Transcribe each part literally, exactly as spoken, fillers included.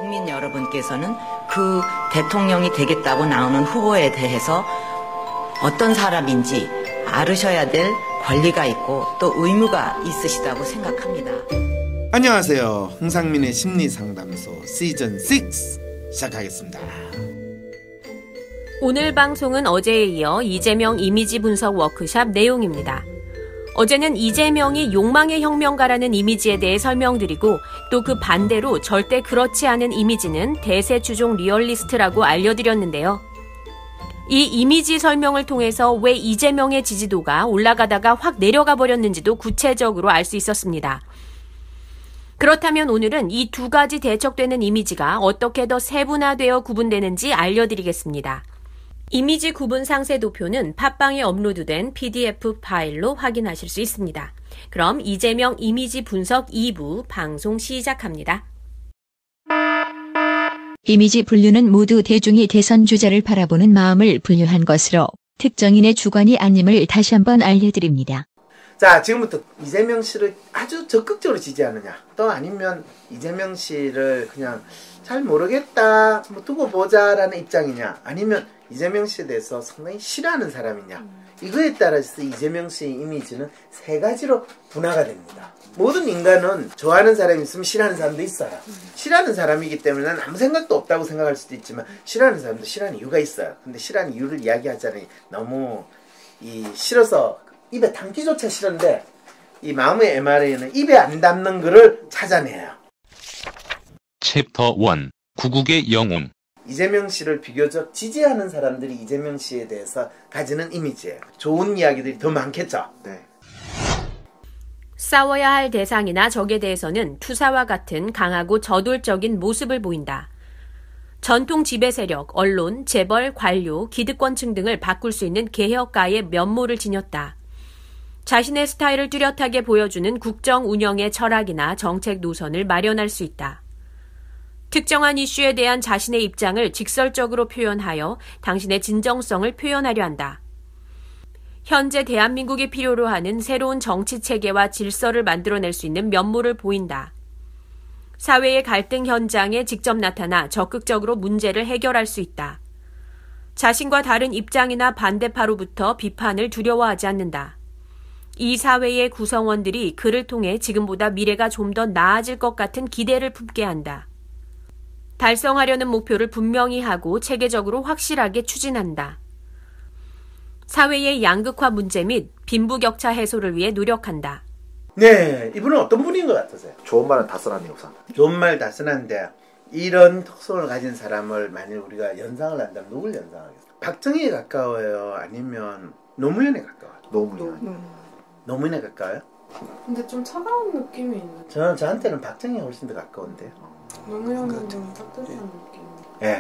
국민 여러분께서는 그 대통령이 되겠다고 나오는 후보에 대해서 어떤 사람인지 알으셔야 될 권리가 있고 또 의무가 있으시다고 생각합니다. 안녕하세요. 홍상민의 심리상담소 시즌 육 시작하겠습니다. 오늘 방송은 어제에 이어 이재명 이미지 분석 워크샵 내용입니다. 어제는 이재명이 욕망의 혁명가라는 이미지에 대해 설명드리고 또 그 반대로 절대 그렇지 않은 이미지는 대세추종 리얼리스트라고 알려드렸는데요. 이 이미지 설명을 통해서 왜 이재명의 지지도가 올라가다가 확 내려가 버렸는지도 구체적으로 알 수 있었습니다. 그렇다면 오늘은 이 두 가지 대척되는 이미지가 어떻게 더 세분화되어 구분되는지 알려드리겠습니다. 이미지 구분 상세 도표는 팟빵에 업로드된 피디에프 파일로 확인하실 수 있습니다. 그럼 이재명 이미지 분석 이 부 방송 시작합니다. 이미지 분류는 모두 대중이 대선 주자를 바라보는 마음을 분류한 것으로 특정인의 주관이 아님을 다시 한번 알려드립니다. 자, 지금부터 이재명 씨를 아주 적극적으로 지지하느냐, 또 아니면 이재명 씨를 그냥 잘 모르겠다, 뭐 두고 보자라는 입장이냐, 아니면 이재명 씨에 대해서 상당히 싫어하는 사람이냐, 음. 이거에 따라서 이재명 씨의 이미지는 세 가지로 분화가 됩니다. 모든 인간은 좋아하는 사람이 있으면 싫어하는 사람도 있어요. 음. 싫어하는 사람이기 때문에 난 아무 생각도 없다고 생각할 수도 있지만 싫어하는 사람도 싫어하는 이유가 있어요. 근데 싫어하는 이유를 이야기하자니 너무 이 싫어서 입에 담기조차 싫은데 이 마음의 엠알에이는 입에 안 담는 거를 찾아내요. 챕터 일. 구국의 영웅. 이재명 씨를 비교적 지지하는 사람들이 이재명 씨에 대해서 가지는 이미지예요. 좋은 이야기들이 더 많겠죠. 네. 싸워야 할 대상이나 적에 대해서는 투사와 같은 강하고 저돌적인 모습을 보인다. 전통 지배 세력, 언론, 재벌, 관료, 기득권층 등을 바꿀 수 있는 개혁가의 면모를 지녔다. 자신의 스타일을 뚜렷하게 보여주는 국정 운영의 철학이나 정책 노선을 마련할 수 있다. 특정한 이슈에 대한 자신의 입장을 직설적으로 표현하여 당신의 진정성을 표현하려 한다. 현재 대한민국이 필요로 하는 새로운 정치 체계와 질서를 만들어낼 수 있는 면모를 보인다. 사회의 갈등 현장에 직접 나타나 적극적으로 문제를 해결할 수 있다. 자신과 다른 입장이나 반대파로부터 비판을 두려워하지 않는다. 이 사회의 구성원들이 그를 통해 지금보다 미래가 좀 더 나아질 것 같은 기대를 품게 한다. 달성하려는 목표를 분명히 하고 체계적으로 확실하게 추진한다. 사회의 양극화 문제 및 빈부격차 해소를 위해 노력한다. 네, 이분은 어떤 분인 것 같으세요? 좋은 말은 다 쓰라네요, 우선. 좋은 말 다 쓰는데 이런 특성을 가진 사람을 만약 우리가 연상을 한다면 누굴 연상하겠어요? 박정희에 가까워요? 아니면 노무현에 가까워요? 노무현. 음. 노무현에 가까워요? 근데 좀 차가운 느낌이 있는. 저는 저한테는 박정희가 훨씬 더 가까운데요. 노무현은 좀 따뜻한 느낌. 예.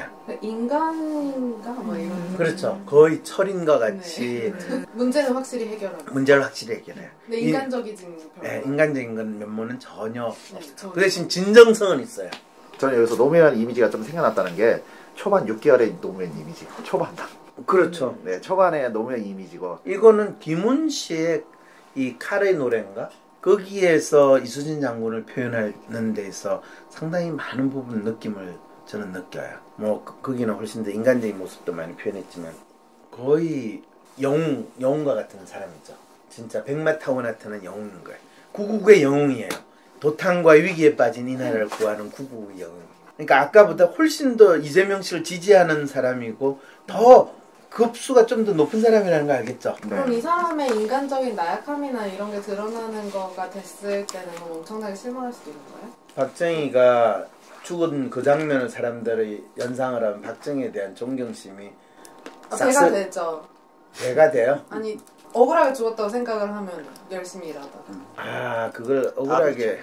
인간인가 뭐 이런. 그렇죠. 거의 철인과 같이. 네. 문제는 확실히 해결하고. 문제를 확실히 해결해요. 근데 인간적이진 별로. 예, 인간적인 건 면모는 전혀 네, 없어요. 그 대신 진정성은 있어요. 저는 여기서 노무현 이미지가 좀 생겨났다는 게 초반 육 개월의 노무현 이미지. 초반. 그렇죠. 네, 초반에 노무현 이미지고. 이거는 김훈 씨의 이 칼의 노래인가? 거기에서 이수진 장군을 표현하는 데서 상당히 많은 부분 느낌을 저는 느껴요. 뭐 그, 거기는 훨씬 더 인간적인 모습도 많이 표현했지만 거의 영웅, 영웅과 같은 사람이죠. 진짜 백마 타고 나타난 영웅인 거예요. 구국의 영웅이에요. 도탄과 위기에 빠진 이 나라를 구하는 구국의 영웅. 그러니까 아까보다 훨씬 더 이재명 씨를 지지하는 사람이고 더 급수가 좀 더 높은 사람이라는 거 알겠죠? 네. 그럼 이 사람의 인간적인 나약함이나 이런 게 드러나는 거가 됐을 때는 엄청나게 실망할 수도 있는 거예요? 박정희가 죽은 그 장면을 사람들이 연상을 하면 박정희에 대한 존경심이 아, 배가 되죠. 배가 돼요? 아니 억울하게 죽었다고 생각을 하면 열심히 일하다가 아 그걸 억울하게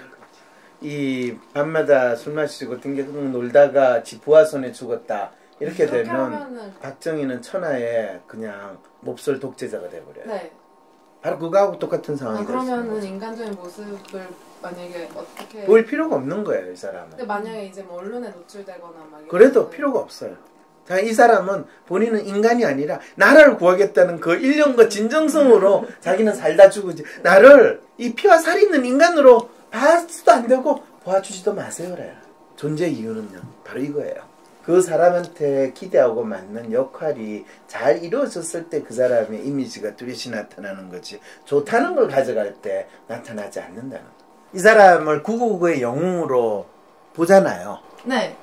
이 밤마다 술 마시고 등계동 놀다가 지 부하 손에 죽었다 이렇게 되면 하면은... 박정희는 천하에 그냥 몹쓸 독재자가 돼버려요. 네. 바로 그거하고 똑같은 상황이 아, 그러면은 인간적인 모습을 만약에 어떻게 볼 필요가 없는 거예요, 이 사람은. 근데 만약에 이제 뭐 언론에 노출되거나 막 그래도 필요가 없어요. 자, 이 사람은 본인은 인간이 아니라 나라를 구하겠다는 그 일념과 진정성으로 자기는 살다 죽으지 나를 이 피와 살이 있는 인간으로 봐서도 안 되고 도와주지도 마세요 그래요. 존재 이유는요. 바로 이거예요. 그 사람한테 기대하고 맞는 역할이 잘 이루어졌을 때 그 사람의 이미지가 뚜렷이 나타나는 거지. 좋다는 걸 가져갈 때 나타나지 않는다는 거. 이 사람을 구구구의 영웅으로 보잖아요. 네.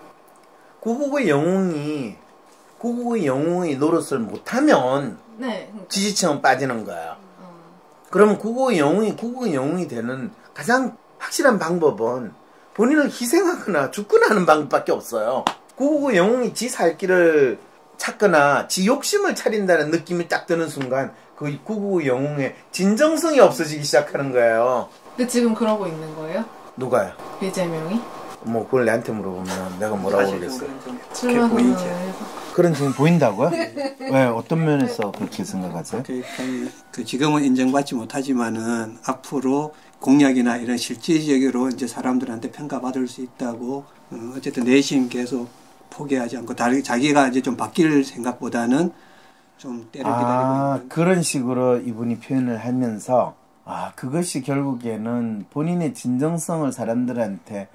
구구구의 영웅이 구구구의 영웅의 노릇을 못하면 네. 지지층은 빠지는 거야. 어. 그러면 구구구의 영웅이 구구구의 영웅이 되는 가장 확실한 방법은 본인을 희생하거나 죽거나 하는 방법밖에 없어요. 구구구의 영웅이 지 살 길을 찾거나 지 욕심을 차린다는 느낌이 딱 드는 순간 그 구구구의 영웅의 진정성이 없어지기 시작하는 거예요. 근데 지금 그러고 있는 거예요? 누가요? 이재명이? 뭐 그걸 내한테 물어보면 내가 뭐라고 그러겠어. 출마 선언을 해서. 그런 지금 보인다고요? 왜 어떤 면에서 그렇게 생각하세요? 그, 그, 그 지금은 인정받지 못하지만은 앞으로 공약이나 이런 실질적으로 이제 사람들한테 평가받을 수 있다고 어, 어쨌든 내심 계속 포기하지 않고 다르게 자기가 이제 좀 바뀔 생각보다는 좀 때를 기다리고 아, 있는 그런 식으로 이분이 표현을 하면서 아, 그것이 결국에는 본인의 진정성을 사람들한테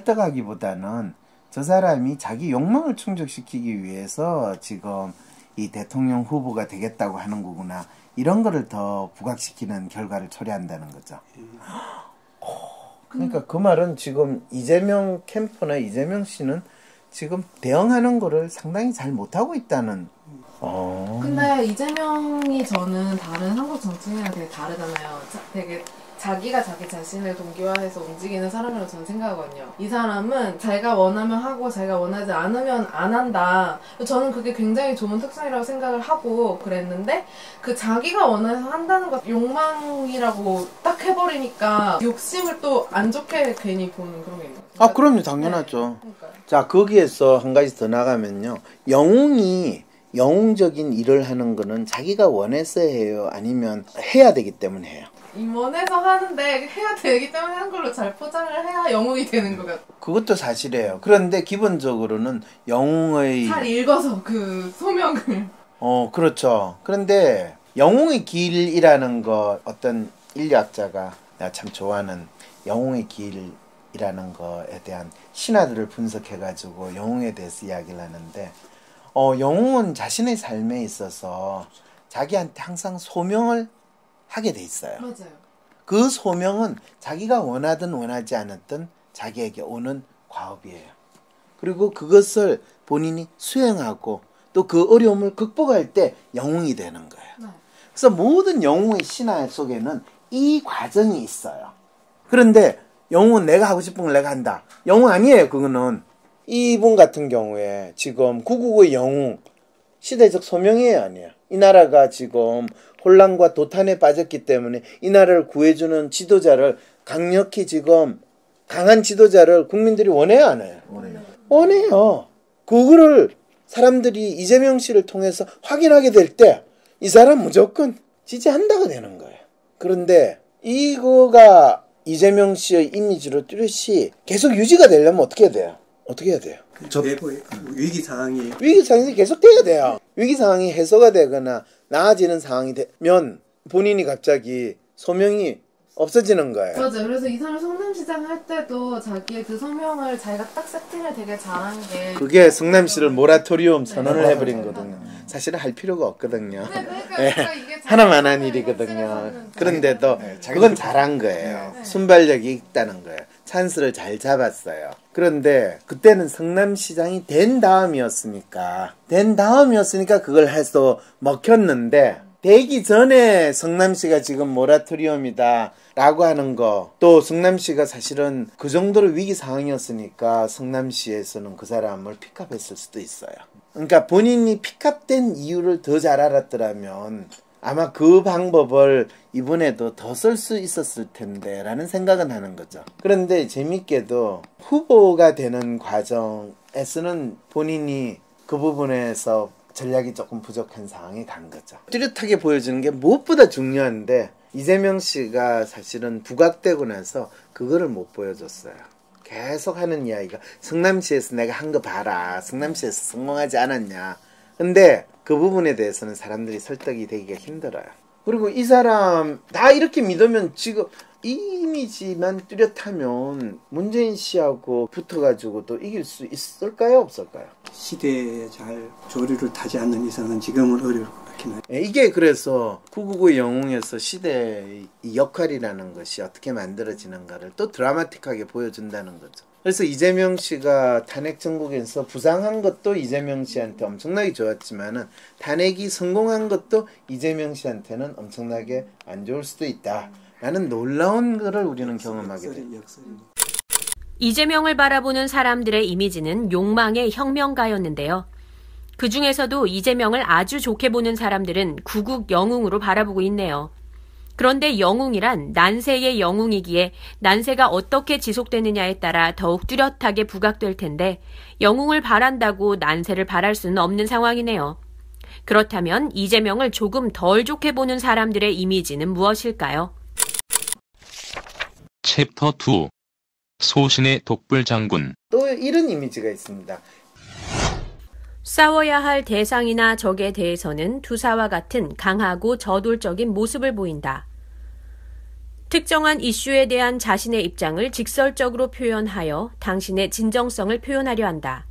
설득하기보다는 저 사람이 자기 욕망을 충족시키기 위해서 지금 이 대통령 후보가 되겠다고 하는 거구나. 이런 거를 더 부각시키는 결과를 초래한다는 거죠. 오, 그러니까 그 말은 지금 이재명 캠프나 이재명 씨는 지금 대응하는 거를 상당히 잘 못하고 있다는. 어. 근데 이재명이 저는 다른 한국 정치인이랑 되게 다르잖아요. 자, 되게 자기가 자기 자신을 동기화해서 움직이는 사람이라고 저는 생각하거든요. 이 사람은 자기가 원하면 하고 자기가 원하지 않으면 안 한다. 저는 그게 굉장히 좋은 특성이라고 생각을 하고 그랬는데 그 자기가 원해서 한다는 것 욕망이라고 딱 해버리니까 욕심을 또 안 좋게 괜히 보는 그런 게 있는 거죠. 아, 그럼요. 당연하죠. 네, 그러니까요. 자, 거기에서 한 가지 더 나가면요. 영웅이 영웅적인 일을 하는 거는 자기가 원해서 해요? 아니면 해야 되기 때문에 해요? 임원에서 하는데 해야 되기 때문에 한 걸로 잘 포장을 해야 영웅이 되는 것 같아요. 그것도 사실이에요. 그런데 기본적으로는 영웅의 잘 읽어서 그 소명을. 어, 그렇죠. 그런데 영웅의 길이라는 거 어떤 인류학자가 내가 참 좋아하는 영웅의 길이라는 거에 대한 신화들을 분석해가지고 영웅에 대해서 이야기를 하는데 어, 영웅은 자신의 삶에 있어서 자기한테 항상 소명을 하게 돼 있어요. 맞아요. 그 소명은 자기가 원하든 원하지 않았든 자기에게 오는 과업이에요. 그리고 그것을 본인이 수행하고 또 그 어려움을 극복할 때 영웅이 되는 거예요. 네. 그래서 모든 영웅의 신화 속에는 이 과정이 있어요. 그런데 영웅은 내가 하고 싶은 걸 내가 한다. 영웅 아니에요. 그거는. 이분 같은 경우에 지금 구구구의 영웅 시대적 소명이에요, 아니에요? 이 나라가 지금 혼란과 도탄에 빠졌기 때문에 이 나라를 구해주는 지도자를 강력히 지금 강한 지도자를 국민들이 원해요, 안 해요? 원해요. 원해요. 그거를 사람들이 이재명 씨를 통해서 확인하게 될 때 이 사람 무조건 지지한다고 되는 거예요. 그런데 이거가 이재명 씨의 이미지로 뚜렷이 계속 유지가 되려면 어떻게 해야 돼요? 어떻게 해야 돼요? 저 내부의 위기 상황이 위기 상황이 계속 돼야 돼요. 위기 상황이 해소가 되거나 나아지는 상황이 되면 본인이 갑자기 소명이 없어지는 거예요. 맞아요. 그래서 이 사람 성남시장 할 때도 자기의 그 소명을 자기가 딱 세팅을 되게 잘한 게 그게 성남시를 모라토리움 선언을 네, 해버린 맞아요. 거거든요. 사실은 할 필요가 없거든요. 네, 그러니까, 네. 그러니까 이게 하나만 한 자기 일이거든요. 생각하는 그런데도 네, 그건 잘한 거예요. 네. 순발력이 있다는 거예요. 찬스를 잘 잡았어요. 그런데 그때는 성남시장이 된 다음이었으니까 된 다음이었으니까 그걸 해서 먹혔는데 되기 전에 성남시가 지금 모라토리움이다 라고 하는 거, 또 성남시가 사실은 그 정도로 위기 상황이었으니까 성남시에서는 그 사람을 픽업했을 수도 있어요. 그러니까 본인이 픽업된 이유를 더 잘 알았더라면 아마 그 방법을 이번에도 더 쓸 수 있었을 텐데 라는 생각은 하는 거죠. 그런데 재밌게도 후보가 되는 과정에서는 본인이 그 부분에서 전략이 조금 부족한 상황에 간 거죠. 뚜렷하게 보여주는 게 무엇보다 중요한데 이재명 씨가 사실은 부각되고 나서 그거를 못 보여줬어요. 계속 하는 이야기가 성남시에서 내가 한 거 봐라. 성남시에서 성공하지 않았냐. 근데 그 부분에 대해서는 사람들이 설득이 되기가 힘들어요. 그리고 이 사람 다 이렇게 믿으면 지금 이 이미지만 뚜렷하면 문재인 씨하고 붙어가지고 또 이길 수 있을까요? 없을까요? 시대에 잘 조류를 타지 않는 이상은 지금은 어려울 것 같긴 해요. 이게 그래서 구구구의 영웅에서 시대의 이 역할이라는 것이 어떻게 만들어지는가를 또 드라마틱하게 보여준다는 거죠. 그래서 이재명 씨가 탄핵 정국에서 부상한 것도 이재명 씨한테 엄청나게 좋았지만은 탄핵이 성공한 것도 이재명 씨한테는 엄청나게 안 좋을 수도 있다. 라는 놀라운 거를 우리는 경험하게 됩니다. 이재명을 바라보는 사람들의 이미지는 욕망의 혁명가였는데요. 그 중에서도 이재명을 아주 좋게 보는 사람들은 구국 영웅으로 바라보고 있네요. 그런데 영웅이란 난세의 영웅이기에 난세가 어떻게 지속되느냐에 따라 더욱 뚜렷하게 부각될 텐데 영웅을 바란다고 난세를 바랄 수는 없는 상황이네요. 그렇다면 이재명을 조금 덜 좋게 보는 사람들의 이미지는 무엇일까요? 챕터 이. 소신의 독불장군. 또 이런 이미지가 있습니다. 싸워야 할 대상이나 적에 대해서는 투사와 같은 강하고 저돌적인 모습을 보인다. 특정한 이슈에 대한 자신의 입장을 직설적으로 표현하여 당신의 진정성을 표현하려 한다.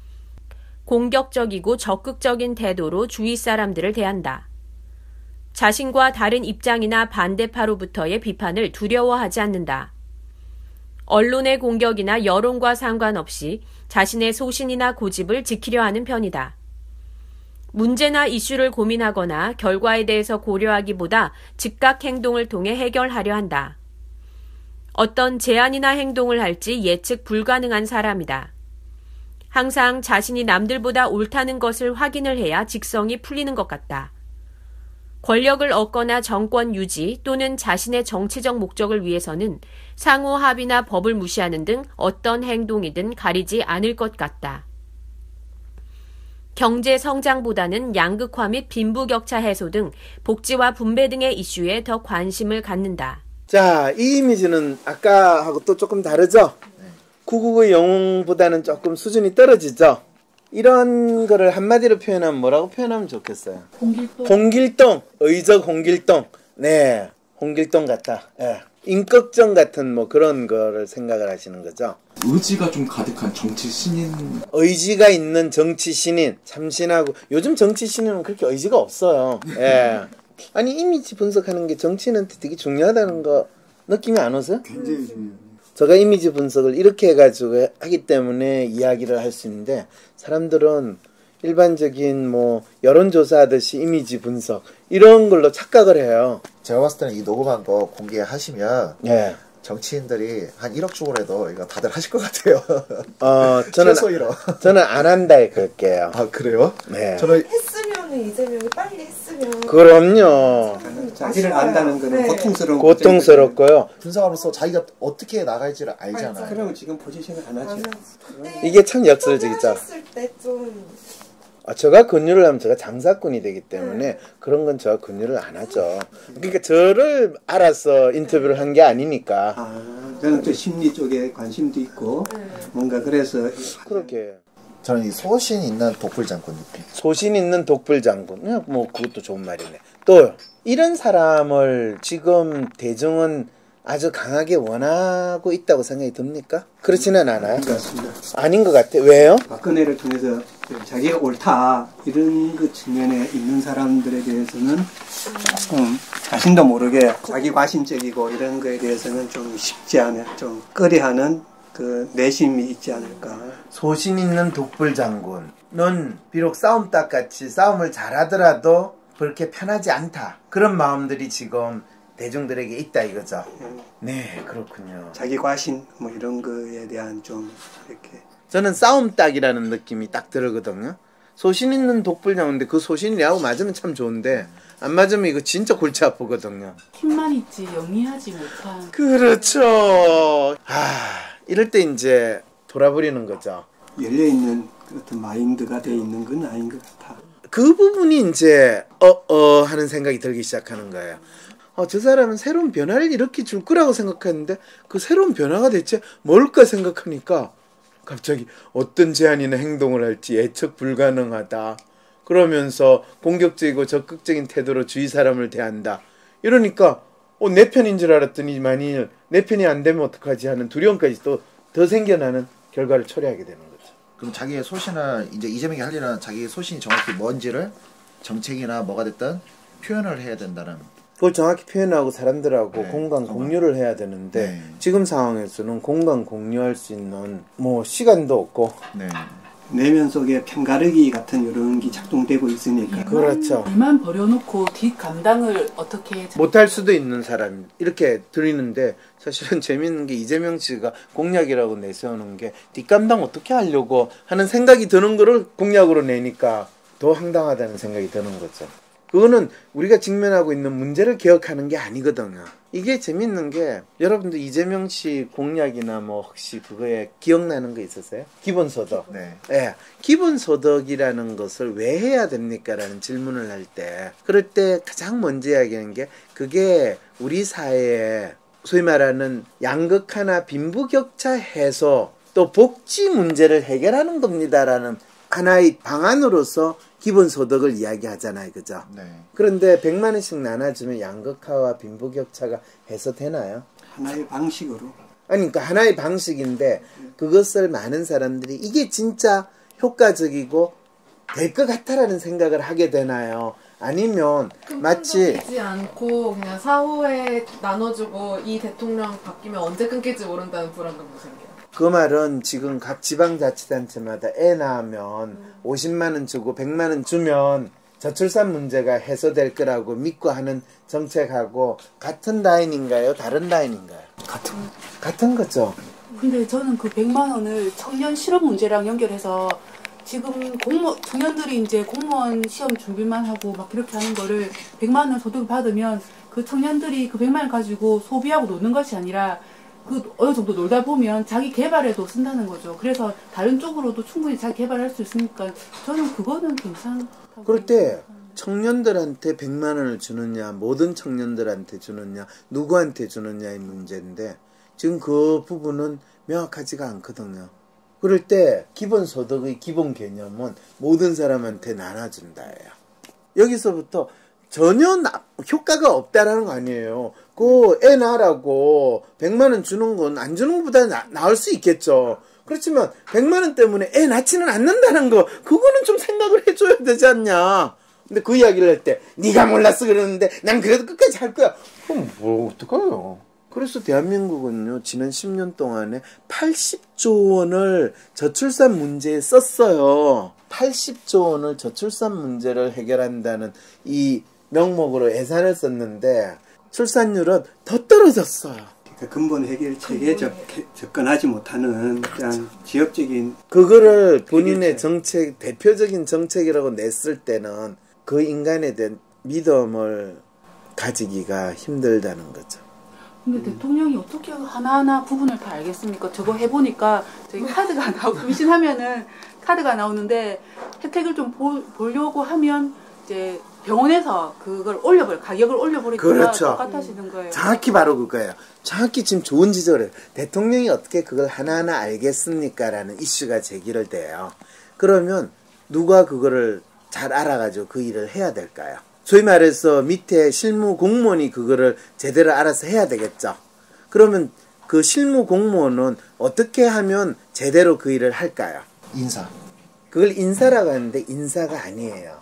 공격적이고 적극적인 태도로 주위 사람들을 대한다. 자신과 다른 입장이나 반대파로부터의 비판을 두려워하지 않는다. 언론의 공격이나 여론과 상관없이 자신의 소신이나 고집을 지키려 하는 편이다. 문제나 이슈를 고민하거나 결과에 대해서 고려하기보다 즉각 행동을 통해 해결하려 한다. 어떤 제안이나 행동을 할지 예측 불가능한 사람이다. 항상 자신이 남들보다 옳다는 것을 확인을 해야 직성이 풀리는 것 같다. 권력을 얻거나 정권 유지 또는 자신의 정치적 목적을 위해서는 상호 합의나 법을 무시하는 등 어떤 행동이든 가리지 않을 것 같다. 경제 성장보다는 양극화 및 빈부격차 해소 등 복지와 분배 등의 이슈에 더 관심을 갖는다. 자, 이 이미지는 아까하고 또 조금 다르죠? 구구구의 영웅보다는 조금 수준이 떨어지죠? 이런 거를 한마디로 표현하면 뭐라고 표현하면 좋겠어요? 홍길동. 홍길동. 의적 홍길동. 네. 홍길동 같다. 예. 임꺽정 같은 뭐 그런 거를 생각을 하시는 거죠. 의지가 좀 가득한 정치 신인. 의지가 있는 정치 신인. 참신하고. 요즘 정치 신인은 그렇게 의지가 없어요. 예. 아니, 이미지 분석하는 게 정치인한테 되게 중요하다는 거 느낌이 안 오세요? 굉장히 중요해요. 제가 이미지 분석을 이렇게 해가지고 하기 때문에 이야기를 할 수 있는데, 사람들은 일반적인 뭐 여론조사 하듯이 이미지 분석 이런 걸로 착각을 해요. 제가 봤을 때는 이 녹음한 거 공개하시면 예. 정치인들이 한 일억 주고라도 이거 다들 하실 것 같아요. 어, 저는 최소 일억. 저는 안 한다 그럴게요. 아, 그래요? 네. 저는 했으면 이재명이 빨리 했으면. 그럼요. 자기를 안다는 거는 네. 고통스러운 고통스럽고요. 분석하면서 자기가 어떻게 나갈지를 알잖아요. 그러면 지금 포지션을 안 하죠. 이게 참 역설적이죠. 했을 때 좀. 아, 제가 권유를 하면 제가 장사꾼이 되기 때문에 음. 그런 건 제가 권유를 안 하죠. 그러니까 저를 알아서 인터뷰를 한 게 아니니까. 아, 저는 또 심리 쪽에 관심도 있고 음. 뭔가 그래서 그렇게 저는 이 소신 있는 독불장군 느낌. 소신 있는 독불장군. 뭐 그것도 좋은 말이네. 또 이런 사람을 지금 대중은 아주 강하게 원하고 있다고 생각이 듭니까? 그렇지는 않아요? 그렇습니다. 아닌 것 같아요. 왜요? 박근혜를 통해서 자기가 옳다 이런 그 측면에 있는 사람들에 대해서는 조금 자신도 모르게 자기 과신적이고 이런 거에 대해서는 좀 쉽지 않아, 좀 꺼려하는 그 내심이 있지 않을까. 소신 있는 독불장군은 비록 싸움닭 같이 싸움을 잘하더라도 그렇게 편하지 않다. 그런 마음들이 지금 대중들에게 있다 이거죠. 음. 네, 그렇군요. 자기 과신 뭐 이런 거에 대한 좀 이렇게. 저는 싸움닭이라는 느낌이 딱 들거든요. 소신 있는 독불장군인데 그 소신이라고 맞으면 참 좋은데 안 맞으면 이거 진짜 골치 아프거든요. 힘만 있지 영리하지 못한. 그렇죠. 아, 이럴 때 이제 돌아버리는 거죠. 열려있는 어떤 마인드가 돼 있는 건 아닌 것 같아. 그 부분이 이제 어어 하는 생각이 들기 시작하는 거예요. 어, 저 사람은 새로운 변화를 이렇게 줄 거라고 생각했는데 그 새로운 변화가 대체 뭘까 생각하니까 갑자기 어떤 제안이나 행동을 할지 예측 불가능하다. 그러면서 공격적이고 적극적인 태도로 주위 사람을 대한다. 이러니까 어, 내 편인 줄 알았더니 만일 내 편이 안 되면 어떡하지 하는 두려움까지 또 더 생겨나는 결과를 초래하게 되는 거죠. 그럼 자기의 소신을 이제 이재명이 할 일은 자기의 소신이 정확히 뭔지를 정책이나 뭐가 됐든 표현을 해야 된다는. 그걸 정확히 표현하고 사람들하고 네, 공간 정말. 공유를 해야 되는데 네. 지금 상황에서는 공간 공유할 수 있는 뭐 시간도 없고 네. 내면 속에 편가르기 같은 이런 게 작동되고 있으니까. 그렇죠. 일만 버려놓고 뒷 감당을 어떻게 못할 수도 있는 사람 이렇게 들리는데 사실은 재밌는 게 이재명 씨가 공약이라고 내세우는 게 뒷감당 어떻게 하려고 하는 생각이 드는 거를 공약으로 내니까 더 황당하다는 생각이 드는 거죠. 그거는 우리가 직면하고 있는 문제를 개혁하는 게 아니거든요. 이게 재밌는 게 여러분들 이재명 씨 공약이나 뭐 혹시 그거에 기억나는 거 있으세요? 기본소득. 네. 예, 기본소득이라는 것을 왜 해야 됩니까? 라는 질문을 할 때 그럴 때 가장 먼저 이야기하는 게 그게 우리 사회에 소위 말하는 양극화나 빈부격차 해소 또 복지 문제를 해결하는 겁니다라는 하나의 방안으로서 기본소득을 이야기하잖아요. 그죠? 네. 그런데 백만 원씩 나눠주면 양극화와 빈부격차가 해소되나요? 하나의 방식으로. 아니, 그러니까 하나의 방식인데 그것을 많은 사람들이 이게 진짜 효과적이고 될 것 같다라는 생각을 하게 되나요? 아니면 마치 끊기지 않고 그냥 사후에 나눠주고 이 대통령 바뀌면 언제 끊길지 모른다는 불안감도 생겨요. 그 말은 지금 각 지방자치단체마다 애 낳으면 음. 오십만 원 주고 백만 원 주면 저출산 문제가 해소될 거라고 믿고 하는 정책하고 같은 라인인가요? 다른 라인인가요? 같은 같은 거죠. 근데 저는 그 백만 원을 청년 실업 문제랑 연결해서 지금 공무 청년들이 이제 공무원 시험 준비만 하고 막 그렇게 하는 거를 백만 원 소득을 받으면 그 청년들이 그 백만 원 가지고 소비하고 노는 것이 아니라 그 어느 정도 놀다 보면 자기 개발에도 쓴다는 거죠. 그래서 다른 쪽으로도 충분히 자기 개발할 수 있으니까 저는 그거는 괜찮다고. 그럴 때 청년들한테 백만 원을 주느냐, 모든 청년들한테 주느냐, 누구한테 주느냐의 문제인데 지금 그 부분은 명확하지가 않거든요. 그럴 때 기본소득의 기본 개념은 모든 사람한테 나눠준다예요. 여기서부터 전혀 나, 효과가 없다라는 거 아니에요. 그 애 낳으라고 백만 원 주는 건 안 주는 것보다 나, 나을 수 있겠죠. 그렇지만 백만 원 때문에 애 낳지는 않는다는 거 그거는 좀 생각을 해줘야 되지 않냐. 근데 그 이야기를 할 때 네가 몰랐어 그러는데 난 그래도 끝까지 할 거야. 그럼 뭐 어떡해요. 그래서 대한민국은요 지난 십 년 동안에 팔십조 원을 저출산 문제에 썼어요. 팔십조 원을 저출산 문제를 해결한다는 이 명목으로 예산을 썼는데 출산율은 더 떨어졌어요. 그러니까 근본 해결책에 접, 접근하지 못하는 그냥 지역적인 그거를 본인의 정책 대표적인 정책이라고 냈을 때는 그 인간에 대한 믿음을 가지기가 힘들다는 거죠. 근데 대통령이 어떻게 하나하나 부분을 다 알겠습니까? 저거 해보니까 저기 카드가 나오고 임신하면은 카드가 나오는데 혜택을 좀 보, 보려고 하면 이제 병원에서 그걸 올려버려 가격을 올려버리니까 그렇죠. 똑같아지는 거예요. 정확히 바로 그거예요. 정확히 지금 좋은 지적을 해요. 대통령이 어떻게 그걸 하나하나 알겠습니까? 라는 이슈가 제기를 돼요. 그러면 누가 그거를 잘 알아가지고 그 일을 해야 될까요? 소위 말해서 밑에 실무 공무원이 그거를 제대로 알아서 해야 되겠죠. 그러면 그 실무 공무원은 어떻게 하면 제대로 그 일을 할까요? 인사. 그걸 인사라고 하는데 인사가 아니에요.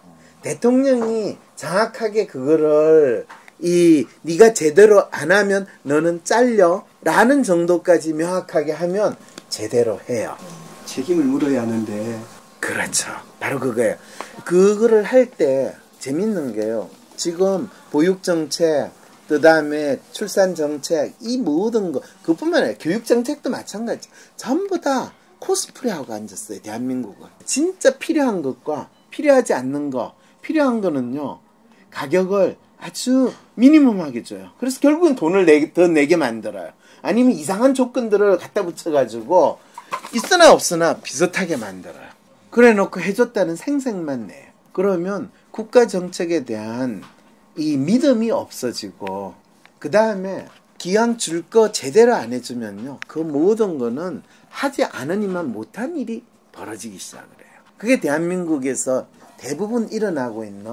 대통령이 정확하게 그거를 이 네가 제대로 안 하면 너는 잘려 라는 정도까지 명확하게 하면 제대로 해요. 책임을 물어야 하는데. 그렇죠. 바로 그거예요. 그거를 할 때 재밌는 게요. 지금 보육정책, 그 다음에 출산정책, 이 모든 거, 그뿐만 아니라 교육정책도 마찬가지. 전부 다 코스프레하고 앉았어요. 대한민국은. 진짜 필요한 것과 필요하지 않는 거. 필요한 거는요. 가격을 아주 미니멈하게 줘요. 그래서 결국은 돈을 내, 더 내게 만들어요. 아니면 이상한 조건들을 갖다 붙여가지고 있으나 없으나 비슷하게 만들어요. 그래 놓고 해줬다는 생색만 내요. 그러면 국가 정책에 대한 이 믿음이 없어지고 그 다음에 기왕 줄 거 제대로 안 해주면요. 그 모든 거는 하지 않으니만 못한 일이 벌어지기 시작을 해요. 그게 대한민국에서 대부분 일어나고 있는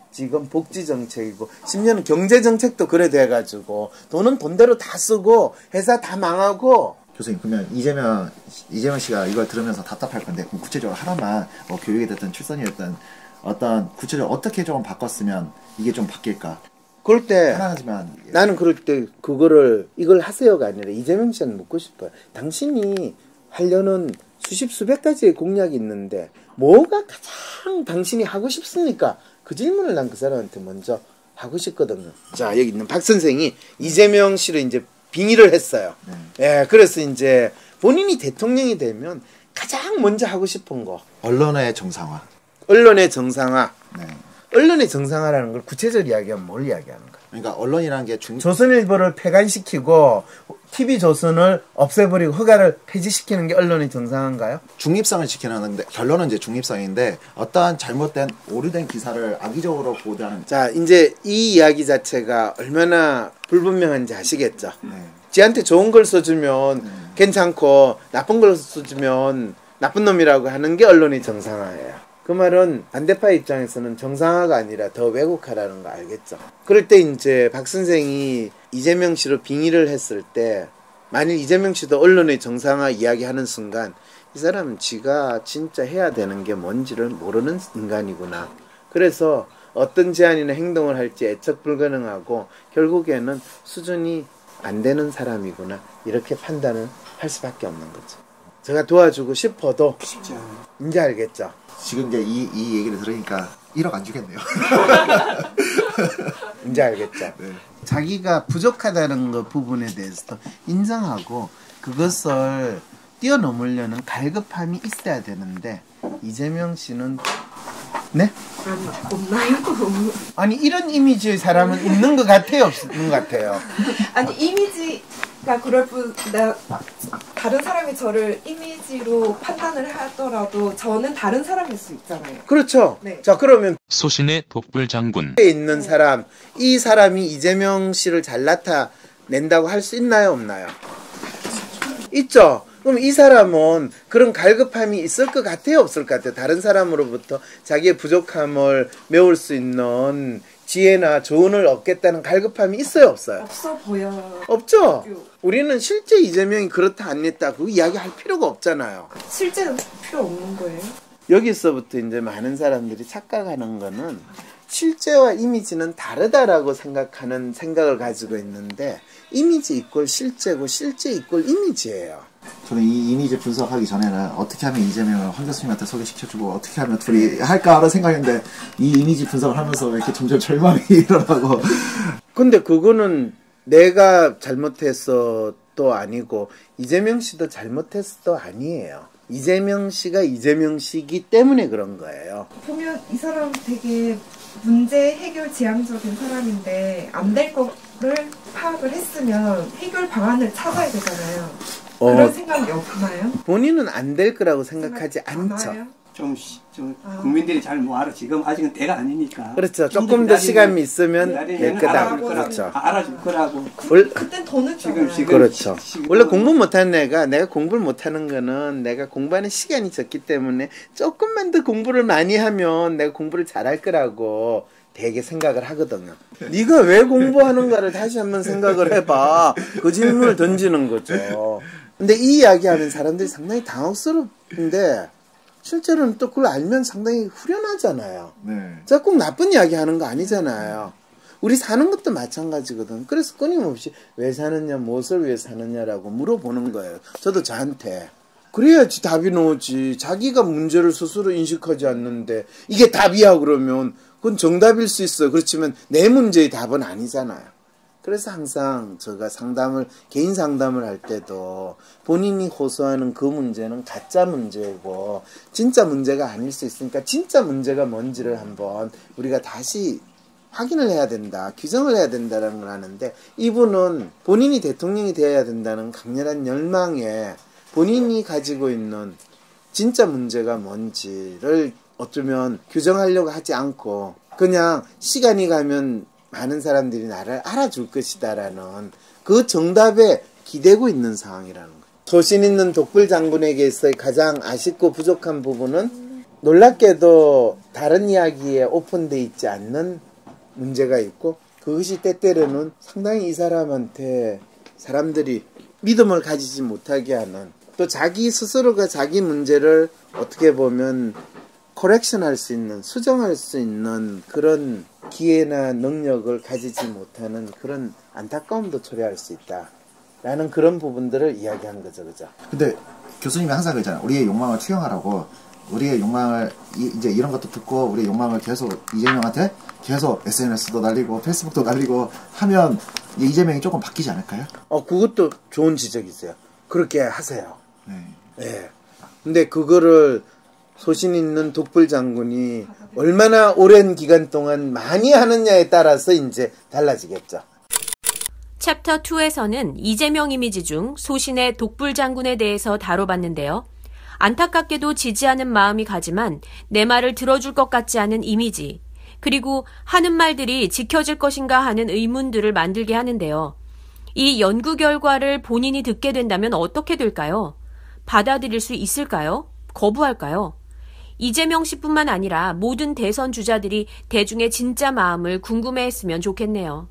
지금 복지 정책이고 심지어는 경제 정책도 그래 돼가지고 돈은 돈대로 다 쓰고 회사 다 망하고. 교수님 그러면 이재명 이재명 씨가 이걸 들으면서 답답할 건데 그럼 구체적으로 하나만 뭐 교육이 됐든 출산이 됐든 어떤 구체적으로 어떻게 좀 바꿨으면 이게 좀 바뀔까? 그럴 때 하나지만 나는 그럴 때 그거를 이걸 하세요가 아니라 이재명 씨한테 묻고 싶어요. 당신이 하려는 수십 수백 가지의 공약이 있는데 뭐가 가장 당신이 하고 싶습니까? 그 질문을 난 그 사람한테 먼저 하고 싶거든요. 자, 여기 있는 박 선생이 이재명 씨를 이제 빙의를 했어요. 네. 예, 그래서 이제 본인이 대통령이 되면 가장 먼저 하고 싶은 거. 언론의 정상화. 언론의 정상화. 네. 언론의 정상화라는 걸 구체적으로 이야기하면 뭘 이야기하는 거야? 그러니까 언론이라는 게 중... 조선일보를 폐간시키고 티비조선을 없애버리고 허가를 폐지시키는 게 언론의 정상화인가요? 중립성을 지켜나는데 결론은 이제 중립성인데 어떠한 잘못된 오류된 기사를 악의적으로 보도하는. 자, 이제 이 이야기 자체가 얼마나 불분명한지 아시겠죠? 네. 지한테 좋은 걸 써주면 음. 괜찮고 나쁜 걸 써주면 나쁜 놈이라고 하는 게 언론의 정상화예요. 그 말은 반대파 입장에서는 정상화가 아니라 더 왜곡하라는 거 알겠죠? 그럴 때 이제 박 선생이 이재명 씨로 빙의를 했을 때 만일 이재명 씨도 언론의 정상화 이야기하는 순간 이 사람은 지가 진짜 해야 되는 게 뭔지를 모르는 인간이구나. 그래서 어떤 제안이나 행동을 할지 예측 불가능하고 결국에는 수준이 안 되는 사람이구나. 이렇게 판단을 할 수밖에 없는 거죠. 제가 도와주고 싶어도 쉽지 않아요. 이제 알겠죠? 지금 이제 이, 이 얘기를 들으니까 일억 안 주겠네요. 이제 알겠죠? 네. 자기가 부족하다는 그 부분에 대해서도 인정하고 그것을 뛰어넘으려는 갈급함이 있어야 되는데 이재명 씨는 네? 아니, 없나요? 아니 이런 이미지의 사람은 있는 것 같아요? 없는 것 같아요? 아니 이미지가 그럴 뿐 나, 다른 사람이 저를 이미지로 판단을 하더라도 저는 다른 사람일 수 있잖아요. 그렇죠. 네. 자 그러면 소신의 독불 장군 있는 사람 이 사람이 이재명 씨를 잘 나타낸다고 할 수 있나요? 없나요? 있죠. 그럼 이 사람은 그런 갈급함이 있을 것 같아요? 없을 것 같아요? 다른 사람으로부터 자기의 부족함을 메울 수 있는 지혜나 조언을 얻겠다는 갈급함이 있어요? 없어요? 없어 보여요. 없죠? 우리는 실제 이재명이 그렇다 안 했다 그 이야기할 필요가 없잖아요. 실제는 필요 없는 거예요? 여기서부터 이제 많은 사람들이 착각하는 거는 실제와 이미지는 다르다라고 생각하는 생각을 가지고 있는데 이미지 이꼴 실제고 실제 이꼴 이미지예요. 저는 이 이미지 분석하기 전에는 어떻게 하면 이재명을 황 교수님한테 소개시켜주고 어떻게 하면 둘이 할까 하는 생각인데 이 이미지 분석을 하면서 왜 이렇게 점점 절망이 일어나고. 근데 그거는 내가 잘못해서도 아니고 이재명 씨도 잘못해서도 아니에요. 이재명 씨가 이재명 씨이기 때문에 그런 거예요. 보면 이 사람 되게 문제 해결 지향적인 사람인데 안 될 거를 파악을 했으면 해결 방안을 찾아야 되잖아요. 어, 그런 생각이 없나요? 본인은 안 될 거라고 생각하지 않아요? 않죠. 좀, 좀 국민들이 잘 못 알아. 지금 아직은 때가 아니니까. 그렇죠. 조금 더 시간이 있으면 될 거다. 알아줄 그렇죠. 알아줄 거라고. 그, 그땐 더 늦잖아요. 지금, 지금, 그렇죠. 지금 원래 공부 못하는 애가 내가 공부를 못하는 거는 내가 공부하는 시간이 적기 때문에 조금만 더 공부를 많이 하면 내가 공부를 잘할 거라고 되게 생각을 하거든요. 네가 왜 공부하는가를 다시 한번 생각을 해봐. 그 질문을 던지는 거죠. 근데 이 이야기하는 사람들이 상당히 당혹스럽은데 실제로는 또 그걸 알면 상당히 후련하잖아요. 네. 제가 꼭 나쁜 이야기 하는 거 아니잖아요. 우리 사는 것도 마찬가지거든. 그래서 끊임없이 왜 사느냐, 무엇을 위해 사느냐라고 물어보는 거예요. 저도 저한테. 그래야지 답이 나오지. 자기가 문제를 스스로 인식하지 않는데 이게 답이야 그러면 그건 정답일 수 있어요. 그렇지만 내 문제의 답은 아니잖아요. 그래서 항상 제가 상담을, 개인 상담을 할 때도 본인이 호소하는 그 문제는 가짜 문제고 진짜 문제가 아닐 수 있으니까 진짜 문제가 뭔지를 한번 우리가 다시 확인을 해야 된다, 규정을 해야 된다는 걸 하는데 이분은 본인이 대통령이 되어야 된다는 강렬한 열망에 본인이 가지고 있는 진짜 문제가 뭔지를 어쩌면 규정하려고 하지 않고 그냥 시간이 가면 많은 사람들이 나를 알아줄 것이다라는 그 정답에 기대고 있는 상황이라는 거예요. 소신 있는 독불 장군에게서의 가장 아쉽고 부족한 부분은 놀랍게도 다른 이야기에 오픈돼 있지 않는 문제가 있고 그것이 때때로는 상당히 이 사람한테 사람들이 믿음을 가지지 못하게 하는 또 자기 스스로가 자기 문제를 어떻게 보면 코렉션 할 수 있는 수정할 수 있는 그런 기회나 능력을 가지지 못하는 그런 안타까움도 초래할 수 있다 라는 그런 부분들을 이야기한 거죠. 그죠? 근데 교수님이 항상 그러잖아요. 우리의 욕망을 투영하라고. 우리의 욕망을 이, 이제 이런 것도 듣고 우리의 욕망을 계속 이재명한테 계속 에스엔에스도 날리고 페이스북도 날리고 하면 이재명이 조금 바뀌지 않을까요? 어 그것도 좋은 지적이세요. 그렇게 하세요. 네. 네. 근데 그거를 소신 있는 독불 장군이 얼마나 오랜 기간 동안 많이 하느냐에 따라서 이제 달라지겠죠. 챕터 이에서는 이재명 이미지 중 소신의 독불 장군에 대해서 다뤄봤는데요. 안타깝게도 지지하는 마음이 가지만 내 말을 들어줄 것 같지 않은 이미지, 그리고 하는 말들이 지켜질 것인가 하는 의문들을 만들게 하는데요. 이 연구 결과를 본인이 듣게 된다면 어떻게 될까요? 받아들일 수 있을까요? 거부할까요? 이재명 씨뿐만 아니라 모든 대선 주자들이 대중의 진짜 마음을 궁금해했으면 좋겠네요.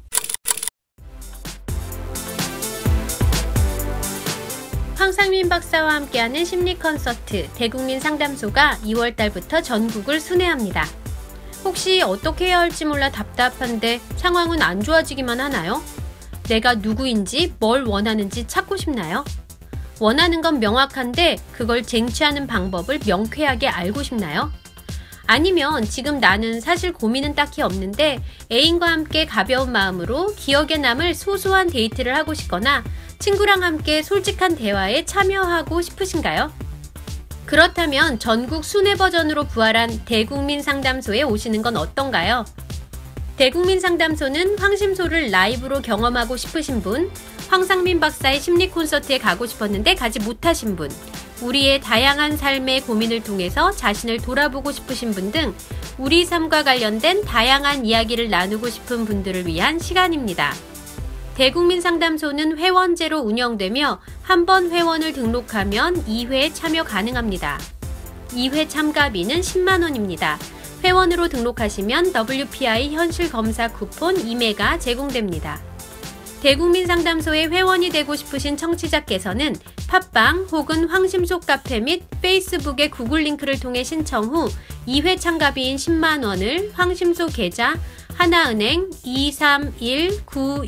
황상민 박사와 함께하는 심리 콘서트 대국민 상담소가 이월 달부터 전국을 순회합니다. 혹시 어떻게 해야 할지 몰라 답답한데 상황은 안 좋아지기만 하나요? 내가 누구인지 뭘 원하는지 찾고 싶나요? 원하는 건 명확한데 그걸 쟁취하는 방법을 명쾌하게 알고 싶나요? 아니면 지금 나는 사실 고민은 딱히 없는데 애인과 함께 가벼운 마음으로 기억에 남을 소소한 데이트를 하고 싶거나 친구랑 함께 솔직한 대화에 참여하고 싶으신가요? 그렇다면 전국 순회 버전으로 부활한 대국민 상담소에 오시는 건 어떤가요? 대국민 상담소는 황심소를 라이브로 경험하고 싶으신 분, 황상민 박사의 심리 콘서트에 가고 싶었는데 가지 못하신 분, 우리의 다양한 삶의 고민을 통해서 자신을 돌아보고 싶으신 분 등 우리 삶과 관련된 다양한 이야기를 나누고 싶은 분들을 위한 시간입니다. 대국민 상담소는 회원제로 운영되며 한 번 회원을 등록하면 이 회 참여 가능합니다. 이 회 참가비는 십만 원입니다. 회원으로 등록하시면 더블유피아이 현실검사 쿠폰 이 매가 제공됩니다. 대국민 상담소의 회원이 되고 싶으신 청취자께서는 팟빵 혹은 황심소 카페 및 페이스북의 구글 링크를 통해 신청 후 이 회 참가비인 십만 원을 황심소 계좌 하나은행 이삼일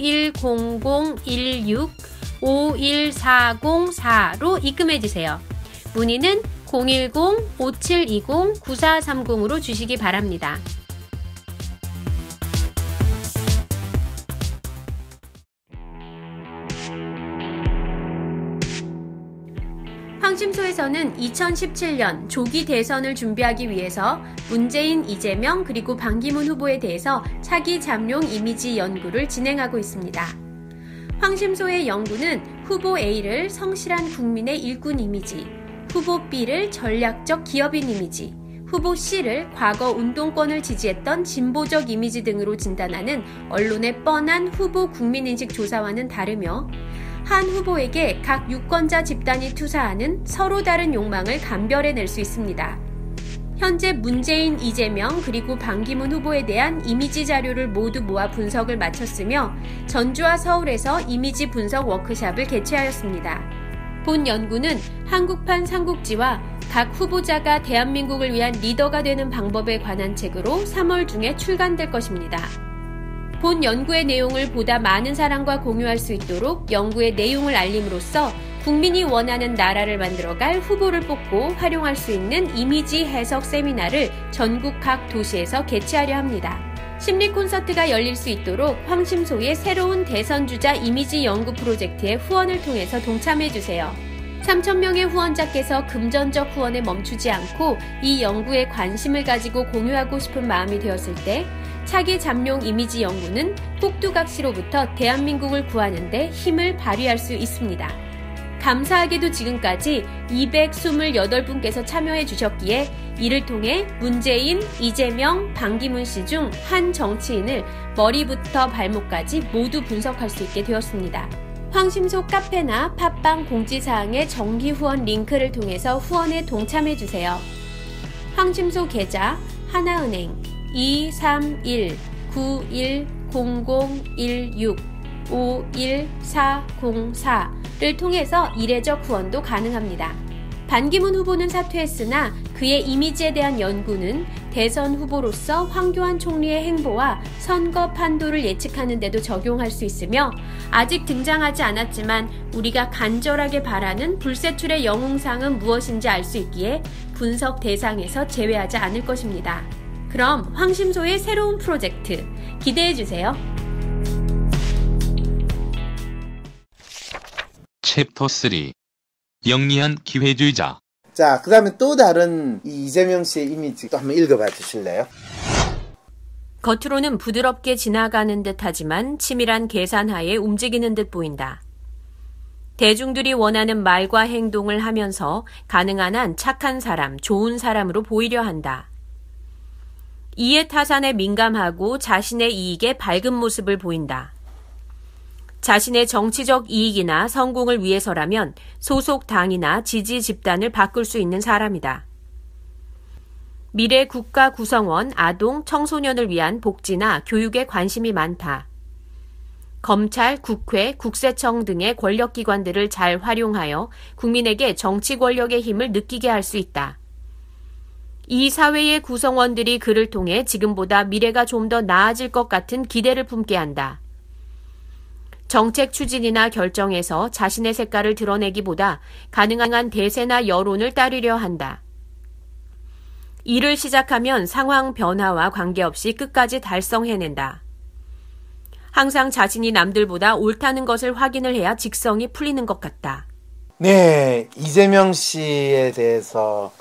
구일공공일육 오일사공사로 입금해주세요. 문의는 공일공 오칠이공 구사삼공으로 주시기 바랍니다. 황심소에서는 이천십칠 년 조기 대선을 준비하기 위해서 문재인, 이재명 그리고 반기문 후보에 대해서 차기 잠룡 이미지 연구를 진행하고 있습니다. 황심소의 연구는 후보 A를 성실한 국민의 일꾼 이미지, 후보 B를 전략적 기업인 이미지, 후보 C를 과거 운동권을 지지했던 진보적 이미지 등으로 진단하는 언론의 뻔한 후보 국민인식 조사와는 다르며 한 후보에게 각 유권자 집단이 투사하는 서로 다른 욕망을 감별해낼 수 있습니다. 현재 문재인, 이재명 그리고 반기문 후보에 대한 이미지 자료를 모두 모아 분석을 마쳤으며 전주와 서울에서 이미지 분석 워크숍을 개최하였습니다. 본 연구는 한국판 삼국지와 각 후보자가 대한민국을 위한 리더가 되는 방법에 관한 책으로 삼월 중에 출간될 것입니다. 본 연구의 내용을 보다 많은 사람과 공유할 수 있도록 연구의 내용을 알림으로써 국민이 원하는 나라를 만들어갈 후보를 뽑고 활용할 수 있는 이미지 해석 세미나를 전국 각 도시에서 개최하려 합니다. 심리 콘서트가 열릴 수 있도록 황심소의 새로운 대선주자 이미지 연구 프로젝트에 후원을 통해서 동참해주세요. 삼천 명의 후원자께서 금전적 후원에 멈추지 않고 이 연구에 관심을 가지고 공유하고 싶은 마음이 되었을 때 차기 잠룡 이미지 연구는 꼭두각시로부터 대한민국을 구하는 데 힘을 발휘할 수 있습니다. 감사하게도 지금까지 이백이십팔 분께서 참여해 주셨기에 이를 통해 문재인, 이재명, 반기문 씨 중 한 정치인을 머리부터 발목까지 모두 분석할 수 있게 되었습니다. 황심소 카페나 팟빵 공지사항의 정기 후원 링크를 통해서 후원에 동참해 주세요. 황심소 계좌 하나은행 이삼일 구일공공일육 오일사공사를 통해서 이례적 후원도 가능합니다. 반기문 후보는 사퇴했으나 그의 이미지에 대한 연구는 대선 후보로서 황교안 총리의 행보와 선거 판도를 예측하는 데도 적용할 수 있으며 아직 등장하지 않았지만 우리가 간절하게 바라는 불세출의 영웅상은 무엇인지 알 수 있기에 분석 대상에서 제외하지 않을 것입니다. 그럼 황심소의 새로운 프로젝트 기대해주세요. 챕터 쓰리 영리한 기회주의자. 자, 그 다음에 또 다른 이 이재명 씨의 이미지 또 한번 읽어봐 주실래요? 겉으로는 부드럽게 지나가는 듯 하지만 치밀한 계산하에 움직이는 듯 보인다. 대중들이 원하는 말과 행동을 하면서 가능한 한 착한 사람, 좋은 사람으로 보이려 한다. 이해 타산에 민감하고 자신의 이익에 밝은 모습을 보인다. 자신의 정치적 이익이나 성공을 위해서라면 소속 당이나 지지 집단을 바꿀 수 있는 사람이다. 미래 국가 구성원, 아동, 청소년을 위한 복지나 교육에 관심이 많다. 검찰, 국회, 국세청 등의 권력기관들을 잘 활용하여 국민에게 정치 권력의 힘을 느끼게 할 수 있다. 이 사회의 구성원들이 그를 통해 지금보다 미래가 좀 더 나아질 것 같은 기대를 품게 한다. 정책 추진이나 결정에서 자신의 색깔을 드러내기보다 가능한 한 대세나 여론을 따르려 한다. 일을 시작하면 상황 변화와 관계없이 끝까지 달성해낸다. 항상 자신이 남들보다 옳다는 것을 확인을 해야 직성이 풀리는 것 같다. 네, 이재명 씨에 대해서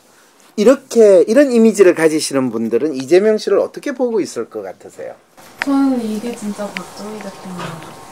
이렇게 이런 이미지를 가지시는 분들은 이재명 씨를 어떻게 보고 있을 것 같으세요? 저는 이게 진짜 박정희 대통령.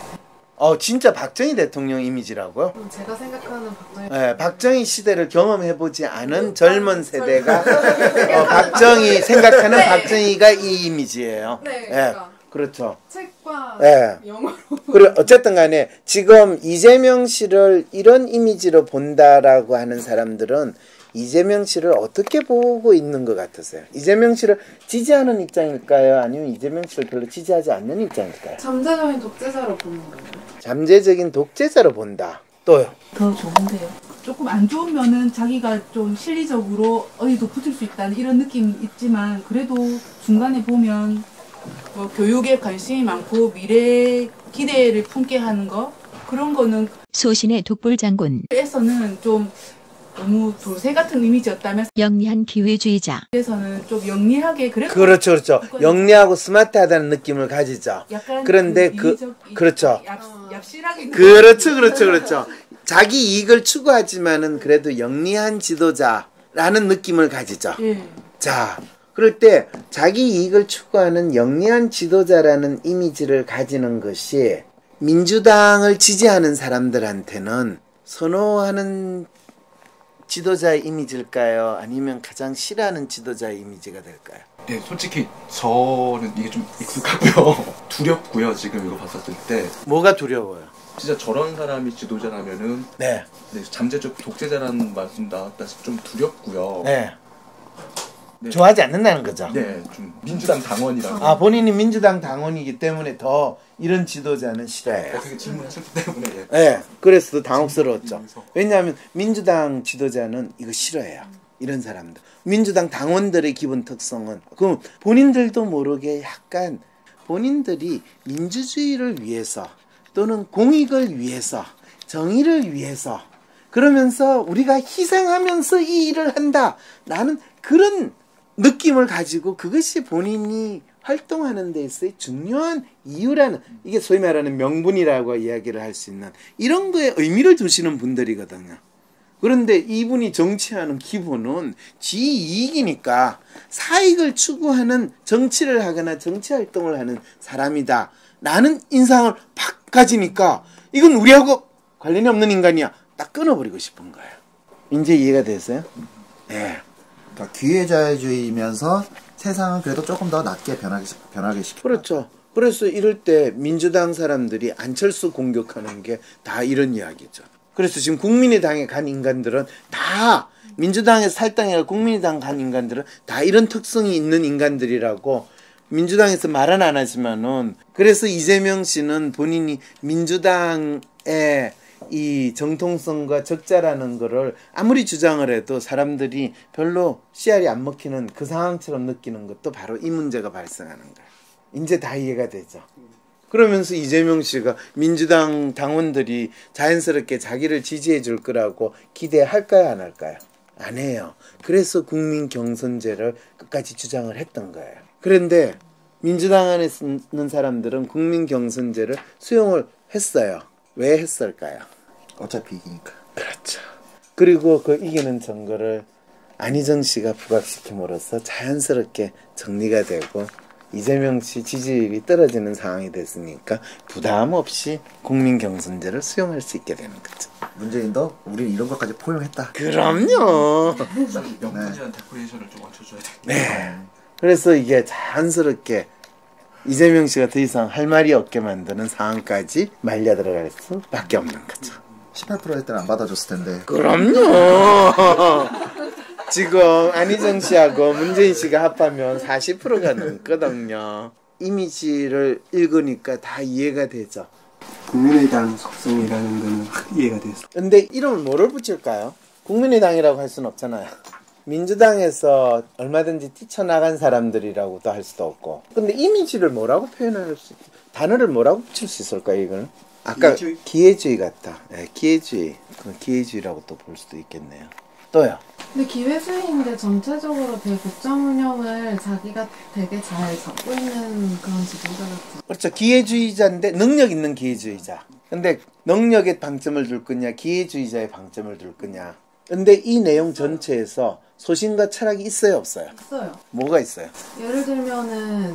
어, 진짜 박정희 대통령 이미지라고요? 제가 생각하는 박정희. 네, 박정희 시대를 경험해보지 않은 젊은 세대가 어, 박정희 생각하는 네. 박정희가 이 이미지예요. 네, 네, 그러니까. 그렇죠. 책과 네. 영어로. 그래 어쨌든 간에 지금 이재명 씨를 이런 이미지로 본다라고 하는 사람들은 이재명 씨를 어떻게 보고 있는 것 같으세요? 이재명 씨를 지지하는 입장일까요? 아니면 이재명 씨를 별로 지지하지 않는 입장일까요? 잠재적인 독재자로 보는 거예요. 잠재적인 독재자로 본다. 또요? 더 좋은데요. 조금 안 좋은 면은 자기가 좀 실리적으로 어디도 붙을 수 있다는 이런 느낌이 있지만 그래도 중간에 보면 뭐 교육에 관심이 많고 미래 기대를 품게 하는 거 그런 거는 소신의 독불장군 에서는 좀 너무 돌쇠 같은 이미지였다면 영리한 기회주의자 그래서는 좀 영리하게 그래도 그렇죠, 그렇죠. 영리하고 스마트하다는 느낌을 가지죠. 약간 그런데 그 그, 그렇죠. 얍, 얍실하게 그렇죠, 그렇죠, 그렇죠. 자기 이익을 추구하지만은 그래도 영리한 지도자라는 느낌을 가지죠. 예. 자, 그럴 때 자기 이익을 추구하는 영리한 지도자라는 이미지를 가지는 것이 민주당을 지지하는 사람들한테는 선호하는 지도자의 이미지일까요? 아니면 가장 싫어하는 지도자의 이미지가 될까요? 네, 솔직히 저는 이게 좀 익숙하고요. 두렵고요, 지금 이거 봤었을 때. 뭐가 두려워요? 진짜 저런 사람이 지도자라면은 네. 네, 잠재적 독재자라는 말씀 나왔다시 좀 두렵고요. 네. 네. 좋아하지 않는다는 거죠. 네, 좀 민주당 당원이라고. 아, 본인이 민주당 당원이기 때문에 더 이런 지도자는 싫어해요. 어떻게 질문하셨기 때문에. 예. 네, 그래서 당혹스러웠죠. 왜냐하면 민주당 지도자는 이거 싫어해요. 이런 사람들. 민주당 당원들의 기본 특성은 그럼 본인들도 모르게 약간 본인들이 민주주의를 위해서 또는 공익을 위해서 정의를 위해서 그러면서 우리가 희생하면서 이 일을 한다. 나는 그런 느낌을 가지고 그것이 본인이 활동하는 데 있어의 중요한 이유라는 이게 소위 말하는 명분이라고 이야기를 할 수 있는 이런 거에 의미를 두시는 분들이거든요. 그런데 이분이 정치하는 기본은 지 이익이니까 사익을 추구하는 정치를 하거나 정치 활동을 하는 사람이다 라는 인상을 팍 가지니까 이건 우리하고 관련이 없는 인간이야. 딱 끊어버리고 싶은 거예요. 이제 이해가 되세요? 네. 그러니까 기회자주의면서 세상은 그래도 조금 더 낮게 변하게, 변하게 시키고. 그렇죠. 그래서 이럴 때 민주당 사람들이 안철수 공격하는 게 다 이런 이야기죠. 그래서 지금 국민의당에 간 인간들은 다 민주당에서 탈당해가 국민의당 간 인간들은 다 이런 특성이 있는 인간들이라고 민주당에서 말은 안 하지만은 그래서 이재명 씨는 본인이 민주당의 이 정통성과 적자라는 거를 아무리 주장을 해도 사람들이 별로 씨알이 안 먹히는 그 상황처럼 느끼는 것도 바로 이 문제가 발생하는 거예요. 이제 다 이해가 되죠. 그러면서 이재명 씨가 민주당 당원들이 자연스럽게 자기를 지지해 줄 거라고 기대할까요, 안 할까요? 안 해요. 그래서 국민 경선제를 끝까지 주장을 했던 거예요. 그런데 민주당 안에 있는 사람들은 국민 경선제를 수용을 했어요. 왜 했을까요? 어차피 이기니까. 그렇죠. 그리고 그 이기는 선거를 안희정 씨가 부각시킴으로써 자연스럽게 정리가 되고 이재명 씨 지지율이 떨어지는 상황이 됐으니까 부담 없이 국민 경선제를 수용할 수 있게 되는 거죠. 문재인도 우리는 이런 것까지 포용했다. 그럼요. 영문제한 데코레이션을 좀 맞춰줘야 돼. 네. 그래서 이게 자연스럽게 이재명 씨가 더 이상 할 말이 없게 만드는 상황까지 말려 들어갈 수밖에 없는 거죠. 십팔 퍼센트 할 때는 안 받아줬을 텐데. 그럼요. 지금 안희정 씨하고 문재인 씨가 합하면 사십 퍼센트가 넘거든요. 이미지를 읽으니까 다 이해가 되죠. 국민의당 속성이라는 거는 이해가 됐어. 근데 이름을 뭐를 붙일까요? 국민의당이라고 할 수는 없잖아요. 민주당에서 얼마든지 뛰쳐나간 사람들이라고도 할 수도 없고. 근데 이미지를 뭐라고 표현할 수, 단어를 뭐라고 붙일 수 있을까요, 이거는? 아까 기회주의, 기회주의 같다. 네, 기회주의. 그 기회주의라고 또 볼 수도 있겠네요. 또요. 근데 기회주의인데 전체적으로 되게 국정 운영을 자기가 되게 잘 잡고 있는 그런 지도자 같아요. 그렇죠. 기회주의자인데 능력 있는 기회주의자. 근데 능력에 방점을 둘 거냐, 기회주의자에 방점을 둘 거냐. 근데 이 내용 전체에서 소신과 철학이 있어요, 없어요? 있어요. 뭐가 있어요? 예를 들면은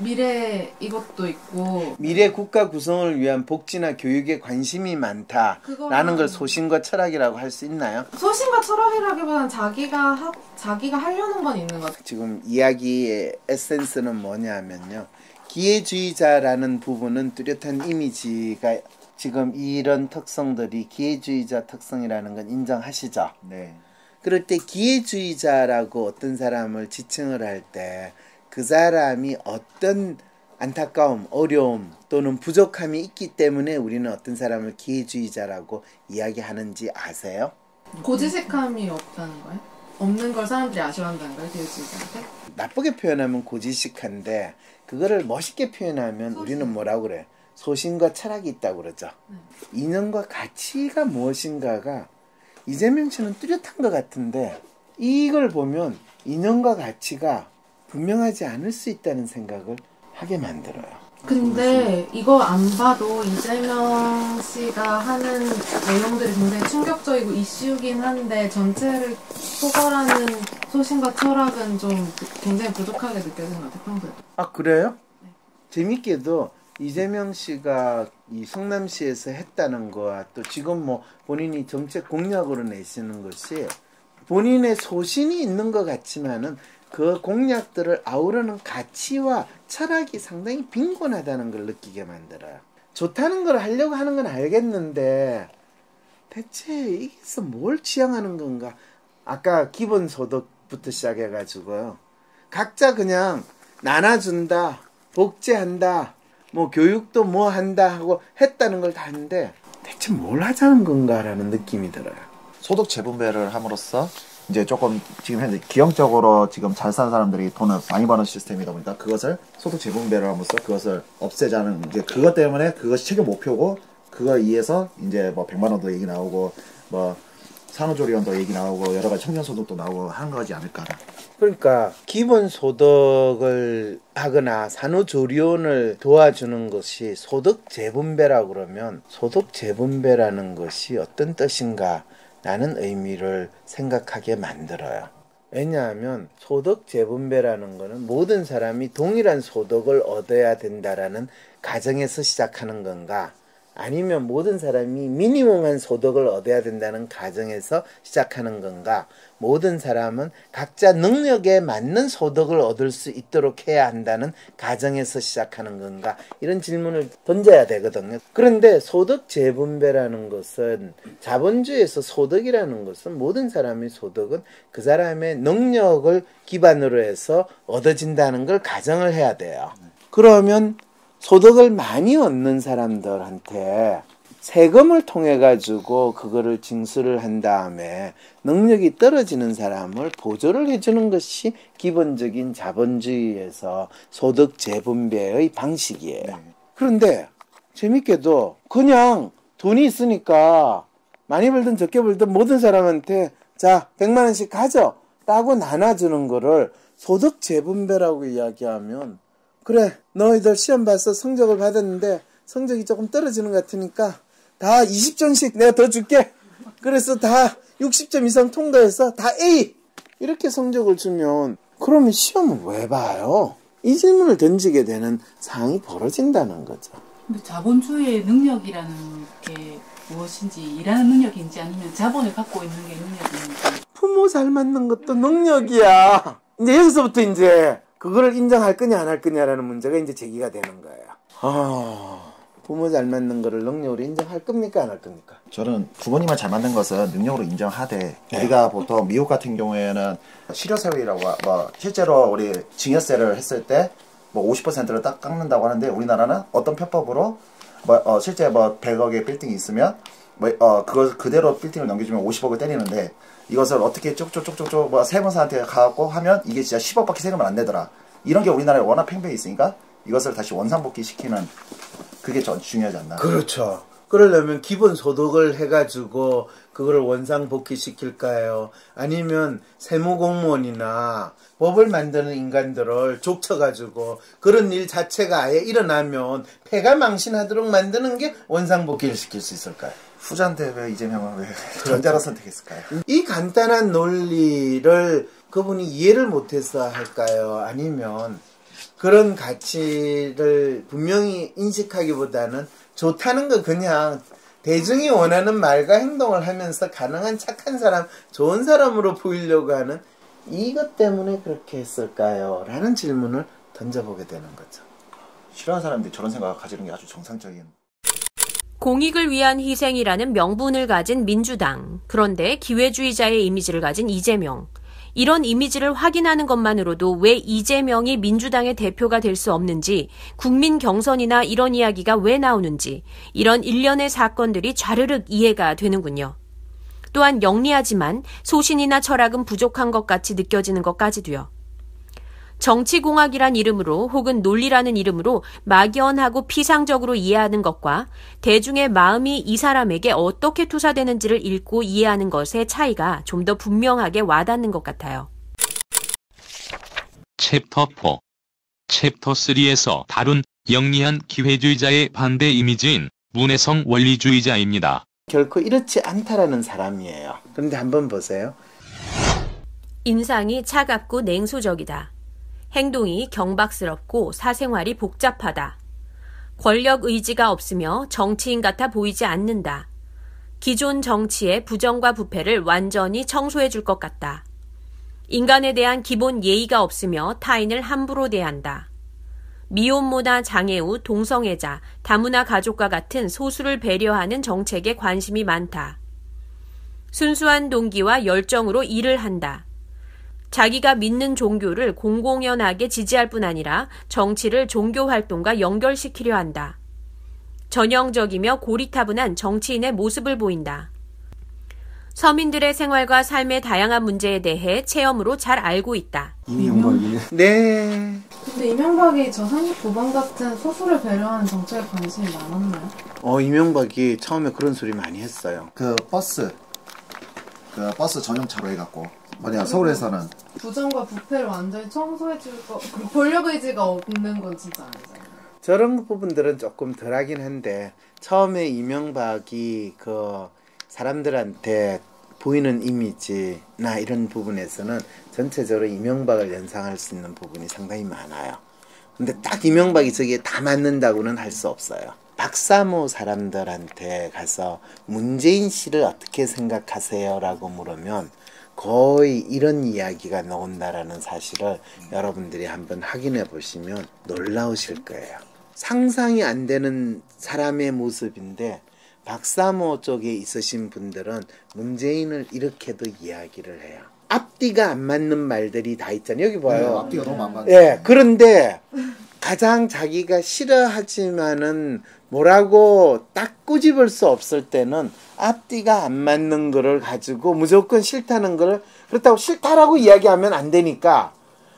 미래 이것도 있고 미래 국가 구성을 위한 복지나 교육에 관심이 많다라는 걸 소신과 철학이라고 할 수 있나요? 소신과 철학이라기보다는 자기가 하, 자기가 하려는 건 있는 것 같아요. 지금 이야기의 에센스는 뭐냐면요. 기회주의자라는 부분은 뚜렷한 이미지가 지금 이런 특성들이 기회주의자 특성이라는 건 인정하시죠? 네. 그럴 때 기회주의자라고 어떤 사람을 지칭을 할 때 그 사람이 어떤 안타까움, 어려움 또는 부족함이 있기 때문에 우리는 어떤 사람을 기회주의자라고 이야기하는지 아세요? 고지식함이 없다는 거예요? 없는 걸 사람들이 아쉬워한다는 거예요, 기회주의자한테? 나쁘게 표현하면 고지식한데 그거를 멋있게 표현하면 소신. 우리는 뭐라고 그래? 소신과 철학이 있다고 그러죠. 네. 이념과 가치가 무엇인가가 이재명 씨는 뚜렷한 것 같은데 이걸 보면 이념과 가치가 분명하지 않을 수 있다는 생각을 하게 만들어요. 근데 이거 안 봐도 이재명 씨가 하는 내용들이 굉장히 충격적이고 이슈긴 한데 전체를 포괄하는 소신과 철학은 좀 굉장히 부족하게 느껴지는 것 같아요, 평소에도. 아, 그래요? 네. 재밌게도 이재명 씨가 이 성남시에서 했다는 거와 또 지금 뭐 본인이 정책 공약으로 내시는 것이 본인의 소신이 있는 것 같지만은 그 공약들을 아우르는 가치와 철학이 상당히 빈곤하다는 걸 느끼게 만들어요. 좋다는 걸 하려고 하는 건 알겠는데 대체 이게서 뭘 지향하는 건가? 아까 기본소득부터 시작해가지고요. 각자 그냥 나눠준다, 복제한다, 뭐 교육도 뭐 한다 하고 했다는 걸 다 하는데 대체 뭘 하자는 건가라는 느낌이 들어요. 소득 재분배를 함으로써 이제 조금 지금 현재 기형적으로 지금 잘 사는 사람들이 돈을 많이 버는 시스템이다 보니까 그것을 소득 재분배를 함으로써 그것을 없애자는 이제 그것 때문에 그것이 최종 목표고 그걸 위해서 이제 뭐 백만 원도 얘기 나오고 뭐 산후조리원도 얘기 나오고 여러 가지 청년소득도 나오고 하는 거지 않을까. 그러니까 기본소득을 하거나 산후조리원을 도와주는 것이 소득 재분배라고 그러면 소득 재분배라는 것이 어떤 뜻인가 라는 의미를 생각하게 만들어요. 왜냐하면 소득 재분배라는 것은 모든 사람이 동일한 소득을 얻어야 된다라는 가정에서 시작하는 건가 아니면 모든 사람이 미니멈한 소득을 얻어야 된다는 가정에서 시작하는 건가? 모든 사람은 각자 능력에 맞는 소득을 얻을 수 있도록 해야 한다는 가정에서 시작하는 건가? 이런 질문을 던져야 되거든요. 그런데 소득 재분배라는 것은 자본주의에서 소득이라는 것은 모든 사람의 소득은 그 사람의 능력을 기반으로 해서 얻어진다는 걸 가정을 해야 돼요. 그러면 소득을 많이 얻는 사람들한테 세금을 통해 가지고 그거를 징수를 한 다음에 능력이 떨어지는 사람을 보조를 해주는 것이 기본적인 자본주의에서 소득 재분배의 방식이에요. 그런데 재밌게도 그냥 돈이 있으니까 많이 벌든 적게 벌든 모든 사람한테 자 백만 원씩 가져 라고 나눠주는 거를 소득 재분배라고 이야기하면 그래 너희들 시험 봐서 성적을 받았는데 성적이 조금 떨어지는 것 같으니까 다 이십 점씩 내가 더 줄게. 그래서 다 육십 점 이상 통과해서 다 A 이렇게 성적을 주면 그러면 시험을 왜 봐요? 이 질문을 던지게 되는 상황이 벌어진다는 거죠. 근데 자본주의의 능력이라는 게 무엇인지 일하는 능력인지 아니면 자본을 갖고 있는 게 능력인지. 부모 잘 맞는 것도 능력이야. 이제 여기서부터 이제 그거를 인정할 거냐 안 할 거냐라는 문제가 이제 제기가 되는 거예요. 아, 부모 잘 맞는 거를 능력으로 인정할 겁니까 안 할 겁니까? 저는 부모님을 잘 맞는 것은 능력으로 인정하되 네. 우리가 보통 미국 같은 경우에는 실효세율이라고 뭐 실제로 우리 증여세를 했을 때 뭐 오십 퍼센트를 딱 깎는다고 하는데 우리나라는 어떤 편법으로 뭐 어, 실제 뭐 백억의 빌딩이 있으면 뭐 어, 그걸 그대로 빌딩을 넘겨주면 오십억을 때리는데 이것을 어떻게 쭉쭉쭉쭉쭉 뭐 세무사한테 가고 하면 이게 진짜 십억밖에 세금을 안 내더라. 이런 게 우리나라에 워낙 팽배해 있으니까 이것을 다시 원상복귀 시키는 그게 전 중요하지 않나. 그렇죠. 그러려면 기본소득을 해가지고 그거를 원상복귀 시킬까요? 아니면 세무공무원이나 법을 만드는 인간들을 족쳐가지고 그런 일 자체가 아예 일어나면 폐가 망신하도록 만드는 게 원상복귀를 시킬 수 있을까요? 후자인데 왜 이재명은 왜 전자로 선택했을까요? 이 간단한 논리를 그분이 이해를 못해서 할까요? 아니면 그런 가치를 분명히 인식하기보다는 좋다는 거 그냥 대중이 원하는 말과 행동을 하면서 가능한 착한 사람, 좋은 사람으로 보이려고 하는 이것 때문에 그렇게 했을까요? 라는 질문을 던져보게 되는 거죠. 싫어하는 사람들이 저런 생각을 가지는 게 아주 정상적인. 공익을 위한 희생이라는 명분을 가진 민주당. 그런데 기회주의자의 이미지를 가진 이재명. 이런 이미지를 확인하는 것만으로도 왜 이재명이 민주당의 대표가 될 수 없는지, 국민 경선이나 이런 이야기가 왜 나오는지, 이런 일련의 사건들이 좌르륵 이해가 되는군요. 또한 영리하지만 소신이나 철학은 부족한 것 같이 느껴지는 것까지도요. 정치공학이란 이름으로 혹은 논리라는 이름으로 막연하고 피상적으로 이해하는 것과 대중의 마음이 이 사람에게 어떻게 투사되는지를 읽고 이해하는 것의 차이가 좀 더 분명하게 와닿는 것 같아요. 챕터 사. 챕터 삼에서 다룬 영리한 기회주의자의 반대 이미지인 문혜성 원리주의자입니다. 결코 이렇지 않다라는 사람이에요. 그런데 한번 보세요. 인상이 차갑고 냉소적이다. 행동이 경박스럽고 사생활이 복잡하다. 권력 의지가 없으며 정치인 같아 보이지 않는다. 기존 정치의 부정과 부패를 완전히 청소해 줄 것 같다. 인간에 대한 기본 예의가 없으며 타인을 함부로 대한다. 미혼모나 장애우, 동성애자, 다문화 가족과 같은 소수를 배려하는 정책에 관심이 많다. 순수한 동기와 열정으로 일을 한다. 자기가 믿는 종교를 공공연하게 지지할 뿐 아니라 정치를 종교활동과 연결시키려 한다. 전형적이며 고리타분한 정치인의 모습을 보인다. 서민들의 생활과 삶의 다양한 문제에 대해 체험으로 잘 알고 있다. 이명박이. 네. 근데 이명박이 저 한국도방 같은 소수를 배려하는 정책에 관심이 많았나요? 어, 이명박이 처음에 그런 소리 많이 했어요. 그 버스, 그 버스 전용차로 해갖고 뭐냐 서울에서는 부정과 부패를 완전히 청소해줄 거, 그 권력 의지가 없는 건 진짜 아니잖아요. 저런 부분들은 조금 덜하긴 한데 처음에 이명박이 그 사람들한테 보이는 이미지나 이런 부분에서는 전체적으로 이명박을 연상할 수 있는 부분이 상당히 많아요. 근데 딱 이명박이 저기에 다 맞는다고는 할 수 없어요. 박사모 사람들한테 가서 문재인 씨를 어떻게 생각하세요? 라고 물으면 거의 이런 이야기가 나온다라는 사실을 여러분들이 한번 확인해 보시면 놀라우실 거예요. 상상이 안 되는 사람의 모습인데 박사모 쪽에 있으신 분들은 문재인을 이렇게도 이야기를 해요. 앞뒤가 안 맞는 말들이 다 있잖아요. 여기 봐요. 네, 앞뒤가 너무 안 맞네. 예, 그런데 가장 자기가 싫어하지만은 뭐라고 딱 꼬집을 수 없을 때는 앞뒤가 안 맞는 거를 가지고 무조건 싫다는 거를 그렇다고 싫다라고 이야기하면 안 되니까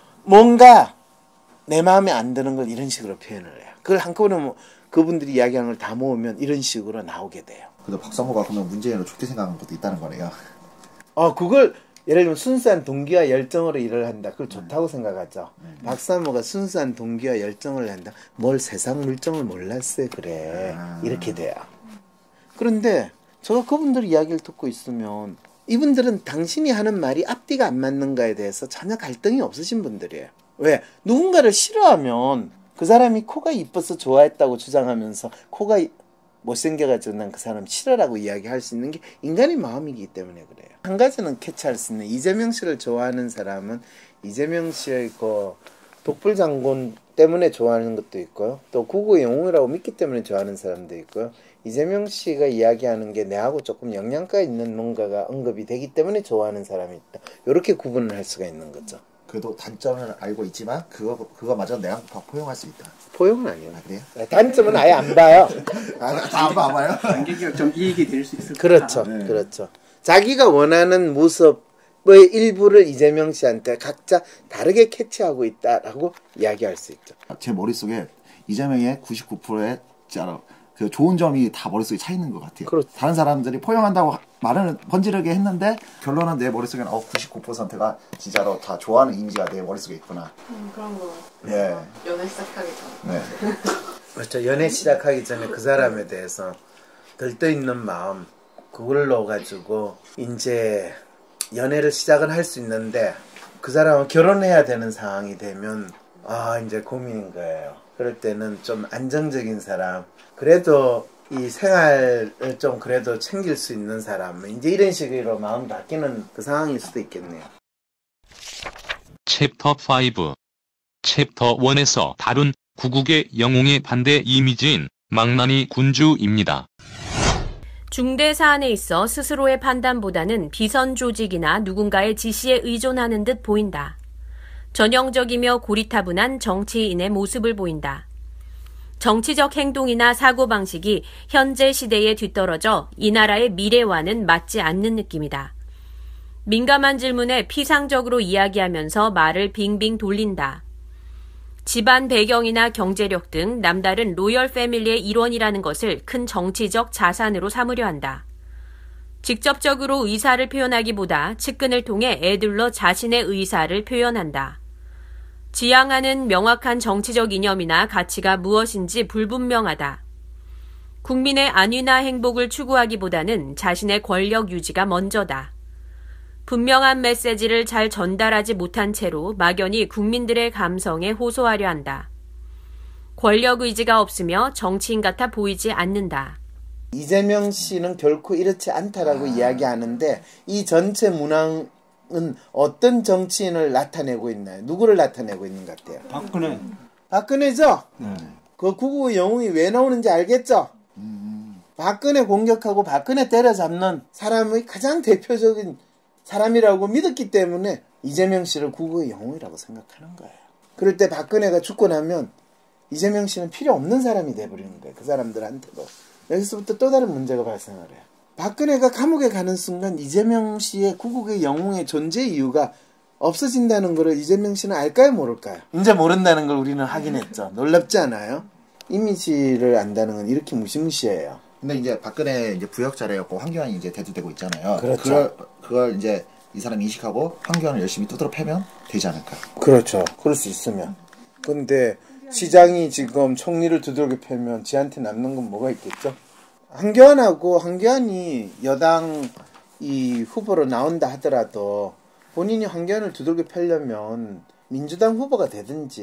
뭔가 내 마음에 안 드는 걸 이런 식으로 표현을 해요. 그걸 한꺼번에 뭐 그분들이 이야기하는 걸 다 모으면 이런 식으로 나오게 돼요. 근데 박사모가 그러면 문재인을 좋게 생각하는 것도 있다는 거네요. 어, 그걸 예를 들면 순수한 동기와 열정으로 일을 한다. 그걸 좋다고 생각하죠. 음. 박사모가 순수한 동기와 열정을 한다. 뭘 세상 물정을 몰랐어요. 그래. 아. 이렇게 돼요. 그런데 제가 그분들 이야기를 듣고 있으면 이분들은 당신이 하는 말이 앞뒤가 안 맞는가에 대해서 전혀 갈등이 없으신 분들이에요. 왜? 누군가를 싫어하면 그 사람이 코가 이뻐서 좋아했다고 주장하면서 코가 못생겨가지고 난 그 사람 싫어라고 이야기할 수 있는 게 인간의 마음이기 때문에 그래요. 한 가지는 캐치할 수 있는 이재명 씨를 좋아하는 사람은 이재명 씨의 그 독불장군 때문에 좋아하는 것도 있고요. 또 구구의 영웅이라고 믿기 때문에 좋아하는 사람도 있고요. 이재명 씨가 이야기하는 게 내하고 조금 영향가 있는 뭔가가 언급이 되기 때문에 좋아하는 사람이 있다. 이렇게 구분을 할 수가 있는 거죠. 그래도 단점을 알고 있지만 그거 그거마저 내가 포용할 수 있다. 포용은 아니에요. 아, 그래요? 단점은 아예 안 봐요. 아, 다 안 봐요? 단계가 좀 이익이 될 수 있을 그렇죠. 네. 그렇죠. 자기가 원하는 모습의 일부를 이재명 씨한테 각자 다르게 캐치하고 있다라고 이야기할 수 있죠. 제 머릿속에 이재명의 구십구 퍼센트의 진짜로 그 좋은 점이 다 머릿속에 차 있는 것 같아요. 그렇죠. 다른 사람들이 포용한다고 말은 번지르게 했는데 결론은 내 머릿속에는 어, 구십구 퍼센트가 진짜로 다 좋아하는 이미지가 내 머릿속에 있구나. 음, 그런 거. 예. 연애 시작하기 전에. 네. 그렇죠. 연애 시작하기 전에 그 사람에 대해서 들떠있는 마음 그걸로 가지고 이제 연애를 시작은 할 수 있는데 그 사람은 결혼해야 되는 상황이 되면 아 이제 고민인 거예요. 그럴 때는 좀 안정적인 사람 그래도 이 생활을 좀 그래도 챙길 수 있는 사람 이제 이런 식으로 마음 바뀌는 그 상황일 수도 있겠네요. 챕터 오. 챕터 일에서 다룬 구국의 영웅의 반대 이미지인 망나니 군주입니다. 중대 사안에 있어 스스로의 판단보다는 비선 조직이나 누군가의 지시에 의존하는 듯 보인다. 전형적이며 고리타분한 정치인의 모습을 보인다. 정치적 행동이나 사고방식이 현재 시대에 뒤떨어져 이 나라의 미래와는 맞지 않는 느낌이다. 민감한 질문에 피상적으로 이야기하면서 말을 빙빙 돌린다. 집안 배경이나 경제력 등 남다른 로열 패밀리의 일원이라는 것을 큰 정치적 자산으로 삼으려 한다. 직접적으로 의사를 표현하기보다 측근을 통해 애들러 자신의 의사를 표현한다. 지향하는 명확한 정치적 이념이나 가치가 무엇인지 불분명하다. 국민의 안위나 행복을 추구하기보다는 자신의 권력 유지가 먼저다. 분명한 메시지를 잘 전달하지 못한 채로 막연히 국민들의 감성에 호소하려 한다. 권력 의지가 없으며 정치인 같아 보이지 않는다. 이재명 씨는 결코 이렇지 않다라고 아... 이야기하는데 이 전체 문항은 어떤 정치인을 나타내고 있나요? 누구를 나타내고 있는 것 같아요? 박근혜. 박근혜죠? 네. 그 구구의 영웅이 왜 나오는지 알겠죠? 음... 박근혜 공격하고 박근혜 때려잡는 사람의 가장 대표적인 사람이라고 믿었기 때문에 이재명 씨를 구구의 영웅이라고 생각하는 거예요. 그럴 때 박근혜가 죽고 나면 이재명 씨는 필요 없는 사람이 돼버리는 거예요. 그 사람들한테도. 여기서부터 또 다른 문제가 발생을 해요. 박근혜가 감옥에 가는 순간 이재명 씨의 구국의 영웅의 존재 이유가 없어진다는 걸 이재명 씨는 알까요 모를까요? 이제 모른다는 걸 우리는 확인했죠. 놀랍지 않아요? 이미지를 안다는 건 이렇게 무시무시해요. 근데 이제 박근혜 이제 부역자래였고 황교안이 이제 대두되고 있잖아요. 그렇죠. 그걸, 그걸 이제 이 사람이 인식하고 황교안을 열심히 두드러 패면 되지 않을까? 그렇죠. 그럴 수 있으면. 근데 시장이 지금 총리를 두들겨 패면 지한테 남는 건 뭐가 있겠죠? 황교안하고 황교안이 여당 이 후보로 나온다 하더라도 본인이 황교안을 두들겨 패려면 민주당 후보가 되든지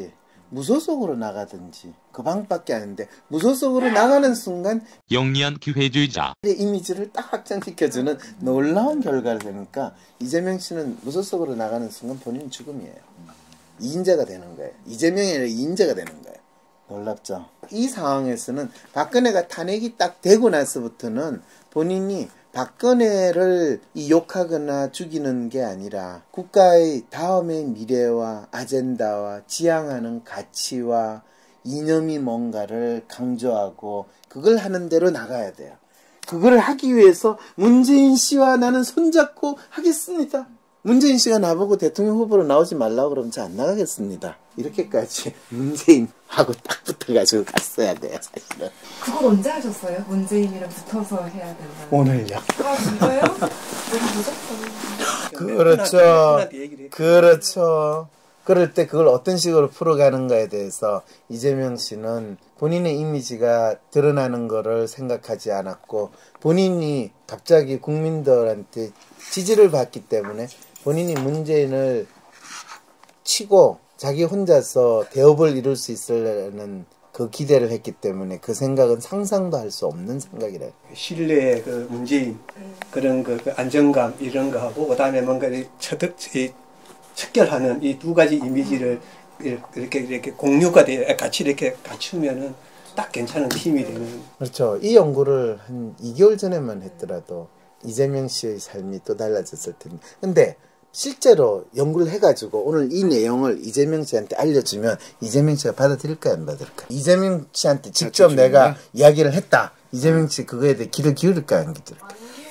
무소속으로 나가든지 그 방법밖에 안 되는데 무소속으로 나가는 순간 영리한 기회주의자. 이미지를 딱 확장시켜주는 놀라운 결과를 되니까 이재명 씨는 무소속으로 나가는 순간 본인 죽음이에요. 이인자가 되는 거예요. 이재명이 아니라 이인자가 되는 거예요. 놀랍죠. 이 상황에서는 박근혜가 탄핵이 딱 되고 나서부터는 본인이 박근혜를 이 욕하거나 죽이는 게 아니라 국가의 다음의 미래와 아젠다와 지향하는 가치와 이념이 뭔가를 강조하고 그걸 하는 대로 나가야 돼요. 그걸 하기 위해서 문재인 씨와 나는 손잡고 하겠습니다. 문재인 씨가 나보고 대통령 후보로 나오지 말라고 그러면 저 안 나가겠습니다. 이렇게까지 문재인하고 딱 붙어가지고 갔어야 돼요, 사실은. 그걸 언제 하셨어요? 문재인이랑 붙어서 해야 된다. 오늘요. 아, 진짜요? 너무 무섭다. 그렇죠. 그렇죠. 그럴 때 그걸 어떤 식으로 풀어가는가에 대해서 이재명 씨는 본인의 이미지가 드러나는 거를 생각하지 않았고 본인이 갑자기 국민들한테 지지를 받기 때문에 본인이 문재인을 치고 자기 혼자서 대업을 이룰 수 있으려는 그 기대를 했기 때문에 그 생각은 상상도 할 수 없는 생각이래요. 신뢰의 그 문재인 그런 그, 그 안정감 이런 거하고 그다음에 뭔가 이 처득 이 척결하는 이 두 가지 이미지를 이렇게 이렇게 공유가 돼 같이 이렇게 갖추면은 딱 괜찮은 팀이 되는. 그렇죠. 이 연구를 한 이 개월 전에만 했더라도 이재명 씨의 삶이 또 달라졌을 텐데. 근데 실제로 연구를 해가지고 오늘 이 내용을 이재명 씨한테 알려주면 이재명 씨가 받아들일까요, 안 받을까요? 이재명 씨한테 직접 내가 이야기를 했다. 이재명 씨 그거에 대해 귀를 기울일까요, 안 기울일까요?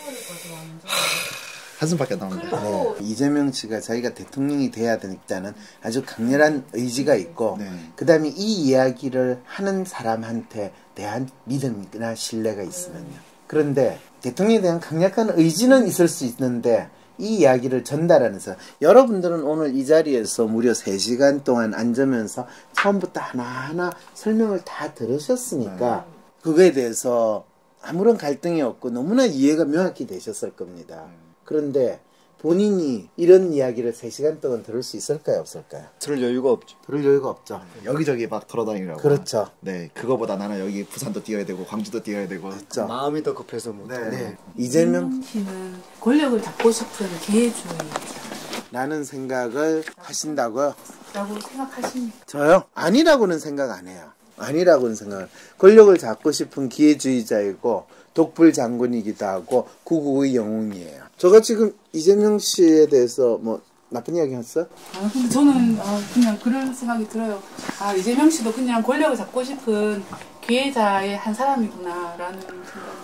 한숨밖에 안 나옵니다. 네. 이재명 씨가 자기가 대통령이 돼야 되니까는 아주 강렬한 의지가 있고 네. 그 다음에 이 이야기를 하는 사람한테 대한 믿음이나 신뢰가 있으면요. 그런데 대통령에 대한 강력한 의지는 있을 수 있는데 이 이야기를 전달하면서 여러분들은 오늘 이 자리에서 무려 세 시간 동안 앉으면서 처음부터 하나하나 설명을 다 들으셨으니까 네. 그거에 대해서 아무런 갈등이 없고 너무나 이해가 명확히 되셨을 겁니다. 그런데 본인이 이런 이야기를 세 시간 동안 들을 수 있을까요, 없을까요? 들을 여유가 없죠. 들을 여유가 없죠. 여기저기 막 돌아다니라고. 그렇죠. 네, 그거보다 나는 여기 부산도 뛰어야 되고 광주도 뛰어야 되고. 그렇죠. 마음이 더 급해서 못. 네. 네. 이재명 씨는 권력을 잡고 싶은 기회주의. 라는 생각을 하신다고요? 라고 생각하십니까? 저요? 아니라고는 생각 안 해요. 아니라고는 생각. 권력을 잡고 싶은 기회주의자이고 독불 장군이기도 하고 구국의 영웅이에요. 제가 지금 이재명 씨에 대해서 뭐 나쁜 이야기 했어? 아 근데 저는 아, 그냥 그런 생각이 들어요. 아 이재명 씨도 그냥 권력을 잡고 싶은 기회자의 한 사람이구나라는 생각.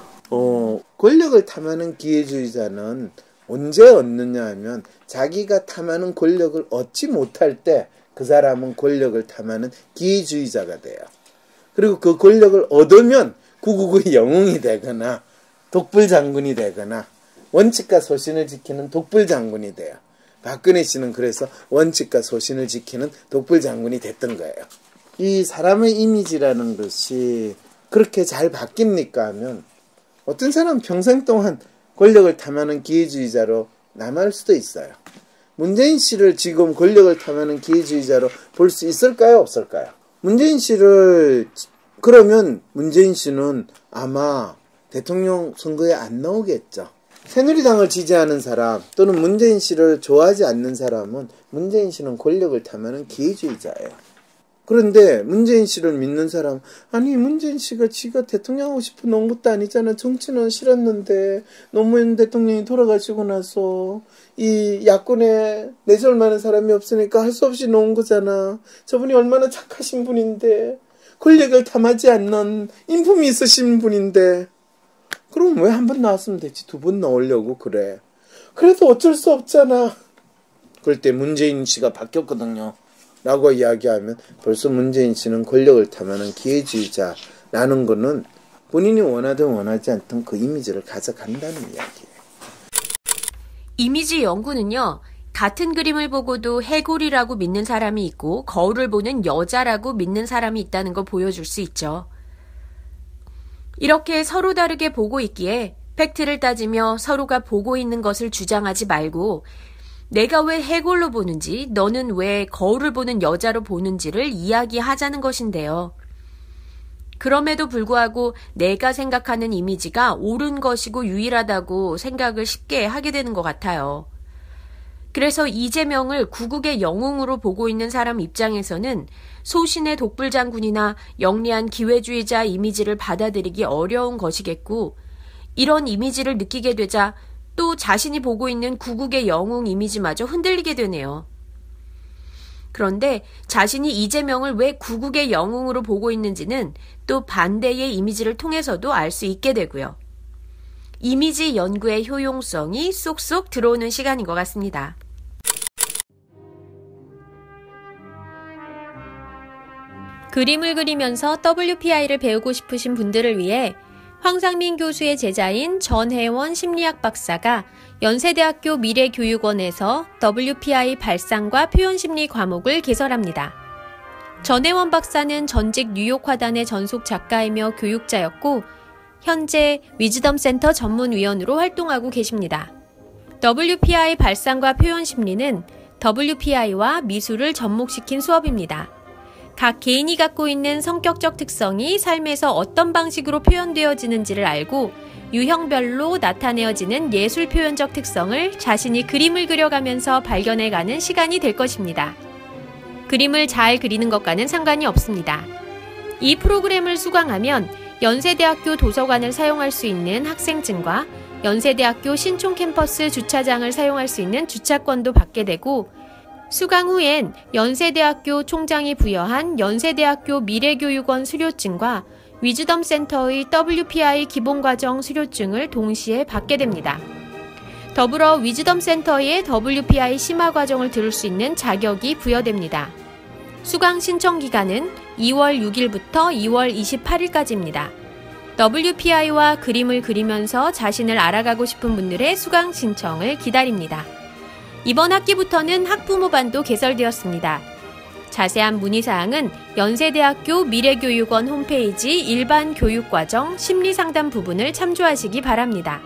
어 권력을 탐하는 기회주의자는 언제 얻느냐 하면 자기가 탐하는 권력을 얻지 못할 때 그 사람은 권력을 탐하는 기회주의자가 돼요. 그리고 그 권력을 얻으면 구국의 영웅이 되거나 독불 장군이 되거나 원칙과 소신을 지키는 독불 장군이 돼요. 박근혜 씨는 그래서 원칙과 소신을 지키는 독불 장군이 됐던 거예요. 이 사람의 이미지라는 것이 그렇게 잘 바뀝니까 하면 어떤 사람은 평생 동안 권력을 탐하는 기회주의자로 남을 수도 있어요. 문재인 씨를 지금 권력을 탐하는 기회주의자로 볼 수 있을까요, 없을까요? 문재인 씨를 그러면 문재인 씨는 아마 대통령 선거에 안 나오겠죠. 새누리당을 지지하는 사람 또는 문재인 씨를 좋아하지 않는 사람은 문재인 씨는 권력을 탐하는 기회주의자예요. 그런데 문재인 씨를 믿는 사람, 아니 문재인 씨가 지가 대통령 하고 싶어 놓은 것도 아니잖아. 정치는 싫었는데 노무현 대통령이 돌아가시고 나서 이 야권에 내절 많은 사람이 없으니까 할 수 없이 놓은 거잖아. 저분이 얼마나 착하신 분인데 권력을 탐하지 않는 인품이 있으신 분인데 그럼 왜 한 번 나왔으면 되지 두 번 나오려고 그래. 그래도 어쩔 수 없잖아. 그럴 때 문재인 씨가 바뀌었거든요 라고 이야기하면 벌써 문재인 씨는 권력을 탐하는 기회주의자라는 거는 본인이 원하든 원하지 않든 그 이미지를 가져간다는 이야기예요. 이미지 연구는요. 같은 그림을 보고도 해골이라고 믿는 사람이 있고 거울을 보는 여자라고 믿는 사람이 있다는 걸 보여줄 수 있죠. 이렇게 서로 다르게 보고 있기에 팩트를 따지며 서로가 보고 있는 것을 주장하지 말고 내가 왜 해골로 보는지, 너는 왜 거울을 보는 여자로 보는지를 이야기하자는 것인데요. 그럼에도 불구하고 내가 생각하는 이미지가 옳은 것이고 유일하다고 생각을 쉽게 하게 되는 것 같아요. 그래서 이재명을 구국의 영웅으로 보고 있는 사람 입장에서는 소신의 독불장군이나 영리한 기회주의자 이미지를 받아들이기 어려운 것이겠고, 이런 이미지를 느끼게 되자 또 자신이 보고 있는 구국의 영웅 이미지마저 흔들리게 되네요. 그런데 자신이 이재명을 왜 구국의 영웅으로 보고 있는지는 또 반대의 이미지를 통해서도 알 수 있게 되고요. 이미지 연구의 효용성이 쏙쏙 들어오는 시간인 것 같습니다. 그림을 그리면서 더블유피아이를 배우고 싶으신 분들을 위해 황상민 교수의 제자인 전혜원 심리학 박사가 연세대학교 미래교육원에서 더블유피아이 발상과 표현심리 과목을 개설합니다. 전혜원 박사는 전직 뉴욕 화단의 전속 작가이며 교육자였고 현재 위즈덤 센터 전문위원으로 활동하고 계십니다. 더블유피아이 발상과 표현심리는 더블유피아이와 미술을 접목시킨 수업입니다. 각 개인이 갖고 있는 성격적 특성이 삶에서 어떤 방식으로 표현되어지는지를 알고 유형별로 나타내어지는 예술 표현적 특성을 자신이 그림을 그려가면서 발견해가는 시간이 될 것입니다. 그림을 잘 그리는 것과는 상관이 없습니다. 이 프로그램을 수강하면 연세대학교 도서관을 사용할 수 있는 학생증과 연세대학교 신촌 캠퍼스 주차장을 사용할 수 있는 주차권도 받게 되고, 수강 후엔 연세대학교 총장이 부여한 연세대학교 미래교육원 수료증과 위즈덤 센터의 더블유피아이 기본과정 수료증을 동시에 받게 됩니다. 더불어 위즈덤 센터의 더블유피아이 심화과정을 들을 수 있는 자격이 부여됩니다. 수강 신청 기간은 이월 육일부터 이월 이십팔일까지입니다. 더블유피아이와 그림을 그리면서 자신을 알아가고 싶은 분들의 수강 신청을 기다립니다. 이번 학기부터는 학부모반도 개설되었습니다. 자세한 문의사항은 연세대학교 미래교육원 홈페이지 일반 교육과정 심리상담 부분을 참조하시기 바랍니다.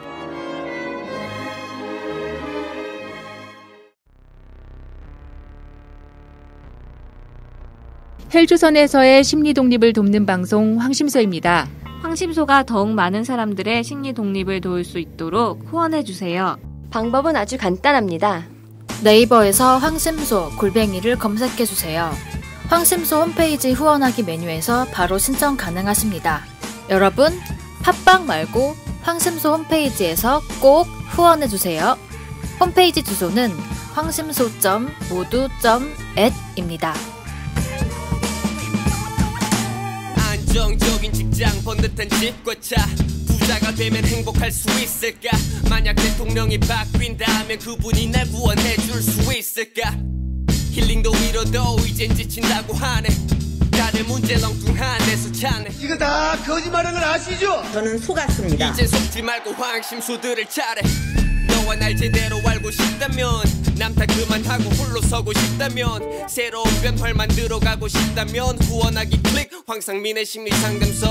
헬조선에서의 심리 독립을 돕는 방송 황심소입니다. 황심소가 더욱 많은 사람들의 심리 독립을 도울 수 있도록 후원해주세요. 방법은 아주 간단합니다. 네이버에서 황심소 골뱅이를 검색해주세요. 황심소 홈페이지 후원하기 메뉴에서 바로 신청 가능하십니다. 여러분, 팟빵 말고 황심소 홈페이지에서 꼭 후원해주세요. 홈페이지 주소는 황심소 점 모두 점 앳입니다. 안정적인 직장, 번듯한 집과 차, 부자가 되면 행복할 수 있을까? 만약 대통령이 바뀐다면 그분이 날 구원해 줄 수 있을까? 힐링도 위로도 이젠 지친다고 하네. 다들 문제 렁뚱한 데서 차네. 이거 다 거짓말인 걸 아시죠? 저는 속았습니다. 이제 속지 말고 황심소들을 차례. 너와 날 제대로 알고 싶다면, 남 탓 그만하고 홀로 서고 싶다면, 새로운 변화를 만들어 가고 싶다면 후원하기 클릭. 황상민의 심리상담소.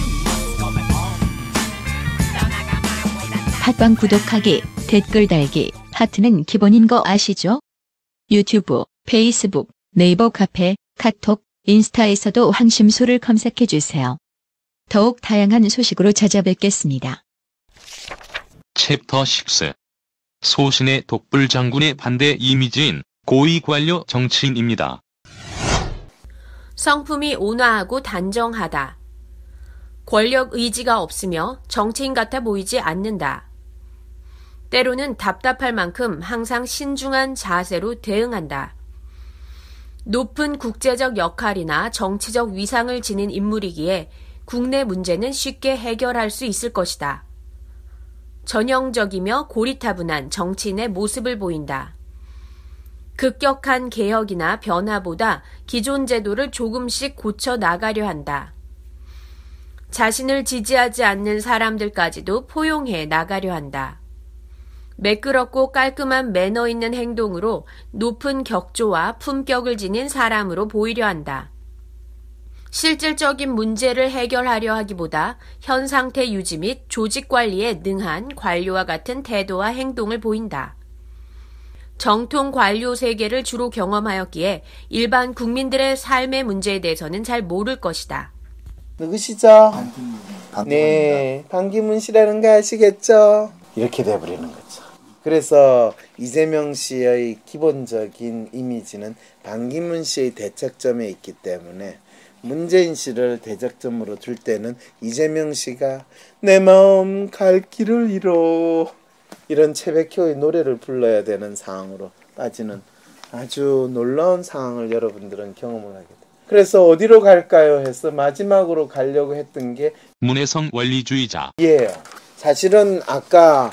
팟빵 구독하기, 댓글 달기, 하트는 기본인 거 아시죠? 유튜브, 페이스북, 네이버 카페, 카톡, 인스타에서도 황심소를 검색해주세요. 더욱 다양한 소식으로 찾아뵙겠습니다. 챕터 육. 소신의 독불장군의 반대 이미지인 고위관료 정치인입니다. 성품이 온화하고 단정하다. 권력 의지가 없으며 정치인 같아 보이지 않는다. 때로는 답답할 만큼 항상 신중한 자세로 대응한다. 높은 국제적 역할이나 정치적 위상을 지닌 인물이기에 국내 문제는 쉽게 해결할 수 있을 것이다. 전형적이며 고리타분한 정치인의 모습을 보인다. 급격한 개혁이나 변화보다 기존 제도를 조금씩 고쳐 나가려 한다. 자신을 지지하지 않는 사람들까지도 포용해 나가려 한다. 매끄럽고 깔끔한 매너 있는 행동으로 높은 격조와 품격을 지닌 사람으로 보이려 한다. 실질적인 문제를 해결하려 하기보다 현 상태 유지 및 조직 관리에 능한 관료와 같은 태도와 행동을 보인다. 정통 관료 세계를 주로 경험하였기에 일반 국민들의 삶의 문제에 대해서는 잘 모를 것이다. 누구시죠? 네, 반기문 씨라는 거 아시겠죠? 이렇게 돼버리는 거죠. 그래서 이재명 씨의 기본적인 이미지는 반기문 씨의 대척점에 있기 때문에 문재인 씨를 대적점으로 둘 때는 이재명 씨가 내 마음 갈 길을 잃어 이런 채백효의 노래를 불러야 되는 상황으로 빠지는 아주 놀라운 상황을 여러분들은 경험을 하게 돼요. 그래서 어디로 갈까요 해서 마지막으로 가려고 했던 게 문혜성 원리주의자. 예, 사실은 아까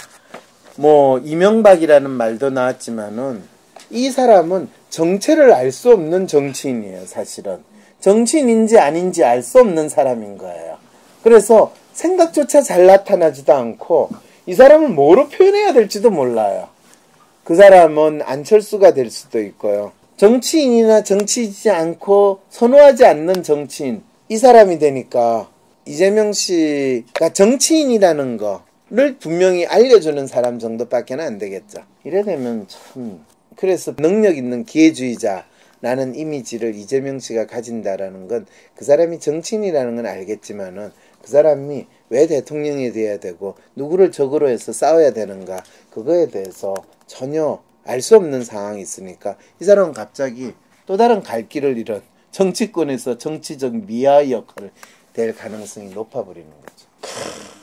뭐 이명박이라는 말도 나왔지만은 이 사람은 정체를 알 수 없는 정치인이에요. 사실은 정치인인지 아닌지 알 수 없는 사람인 거예요. 그래서 생각조차 잘 나타나지도 않고 이 사람을 뭐로 표현해야 될지도 몰라요. 그 사람은 안철수가 될 수도 있고요. 정치인이나 정치이지 않고 선호하지 않는 정치인, 이 사람이 되니까 이재명 씨가 정치인이라는 거를 분명히 알려주는 사람 정도밖에 안 되겠죠. 이래 되면 참, 그래서 능력 있는 기회주의자라는 이미지를 이재명 씨가 가진다라는 건 그 사람이 정치인이라는 건 알겠지만은 그 사람이 왜 대통령이 돼야 되고 누구를 적으로 해서 싸워야 되는가, 그거에 대해서 전혀 알 수 없는 상황이 있으니까 이 사람은 갑자기 또 다른 갈 길을 잃은 정치권에서 정치적 미아의 역할을 될 가능성이 높아버리는 거죠.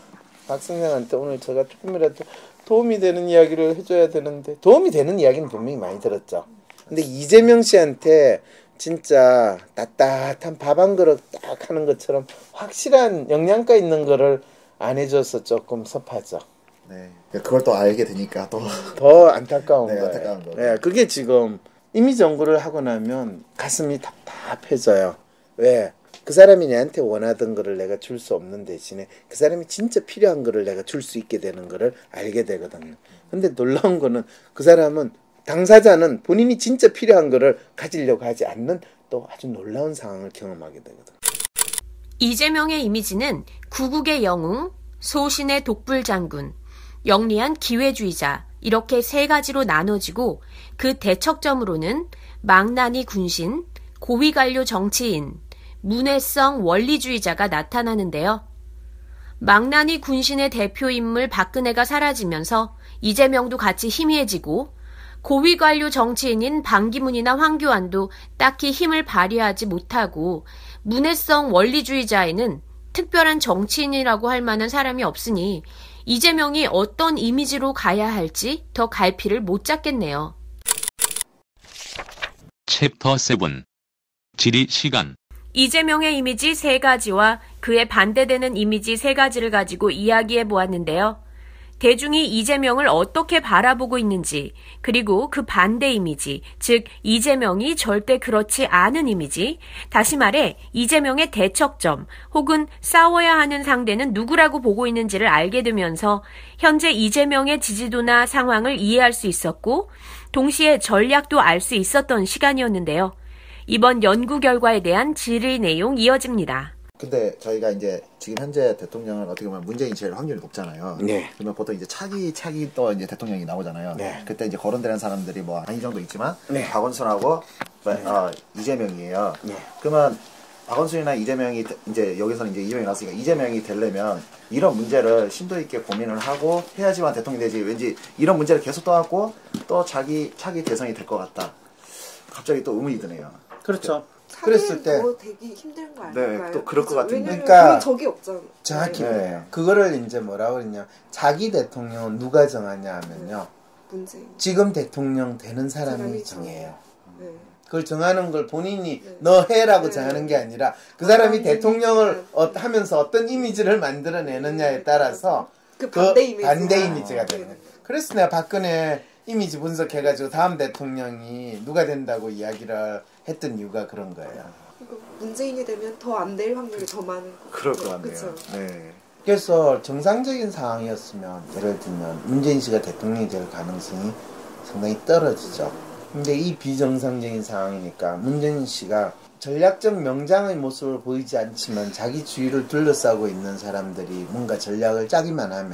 박승현한테 오늘 제가 조금이라도 도움이 되는 이야기를 해줘야 되는데, 도움이 되는 이야기는 분명히 많이 들었죠. 근데 이재명 씨한테 진짜 따뜻한 밥 한 그릇 딱 하는 것처럼 확실한 영양가 있는 거를 안 해줘서 조금 섭하죠. 네. 그걸 또 알게 되니까 또 더 안타까운 네, 거예요. 안타까운 거예요. 네, 그게 지금 이미지 연구를 하고 나면 가슴이 답답해져요. 왜? 그 사람이 내한테 원하던 거를 내가 줄 수 없는 대신에 그 사람이 진짜 필요한 거를 내가 줄 수 있게 되는 거를 알게 되거든요. 근데 놀라운 거는 그 사람은, 당사자는 본인이 진짜 필요한 거를 가지려고 하지 않는 또 아주 놀라운 상황을 경험하게 되거든요. 이재명의 이미지는 구국의 영웅, 소신의 독불장군, 영리한 기회주의자, 이렇게 세 가지로 나눠지고 그 대척점으로는 망나니 군신, 고위관료 정치인, 문외성 원리주의자가 나타나는데요. 망나니 군신의 대표인물 박근혜가 사라지면서 이재명도 같이 희미해지고, 고위관료 정치인인 반기문이나 황교안도 딱히 힘을 발휘하지 못하고, 문외성 원리주의자에는 특별한 정치인이라고 할 만한 사람이 없으니 이재명이 어떤 이미지로 가야 할지 더 갈피를 못 잡겠네요. 챕터 칠. 지리 시간. 이재명의 이미지 세 가지와 그에 반대되는 이미지 세 가지를 가지고 이야기해 보았는데요. 대중이 이재명을 어떻게 바라보고 있는지, 그리고 그 반대 이미지, 즉 이재명이 절대 그렇지 않은 이미지, 다시 말해 이재명의 대척점 혹은 싸워야 하는 상대는 누구라고 보고 있는지를 알게 되면서 현재 이재명의 지지도나 상황을 이해할 수 있었고, 동시에 전략도 알 수 있었던 시간이었는데요. 이번 연구 결과에 대한 질의 내용 이어집니다. 근데 저희가 이제 지금 현재 대통령은 어떻게 보면 문재인이 제일 확률이 높잖아요. 네. 그러면 보통 이제 차기 차기 또 이제 대통령이 나오잖아요. 네. 그때 이제 거론되는 사람들이 뭐 한 이 정도 있지만 네. 박원순하고 네. 어, 이재명이에요. 네. 그러면 박원순이나 이재명이 이제 여기서는 이제 이재명이 나왔으니까 이재명이 되려면 이런 문제를 심도 있게 고민을 하고 해야지만 대통령이 되지. 왠지 이런 문제를 계속 떠안고 또 자기 차기 대선이 될 것 같다. 갑자기 또 의문이 드네요. 그렇죠. 그랬을 때 뭐 되기 힘든 거 네, 아닐까요? 또 그럴 것 같은데. 왜냐면 그러니까 적이 없잖아요. 정확히 네. 그거를 이제 뭐라고 그랬냐, 자기 대통령은 누가 정하냐 하면요, 문재인. 지금 대통령 되는 사람이 사람이 정해요. 네. 그걸 정하는 걸 본인이 네. 너 해라고 네. 정하는 게 아니라 그 사람이 대통령을 네. 어, 하면서 어떤 이미지를 만들어내느냐에 따라서 그 반대, 이미지가. 반대 이미지가 되는 거예요. 그래서 내가 박근혜 이미지 분석해가지고 다음 대통령이 누가 된다고 이야기를 했던 이유가 그런 거예요. 문재인이 되면 더 안 될 확률이 더 많은 거 그럴 것 같네요. 그쵸? 네. 그래서 정상적인 상황이었으면, 예를 들면 문재인 씨가 대통령이 될 가능성이 상당히 떨어지죠. 근데 이 비정상적인 상황이니까 문재인 씨가 전략적 명장의 모습을 보이지 않지만 자기 주위를 둘러싸고 있는 사람들이 뭔가 전략을 짜기만 하면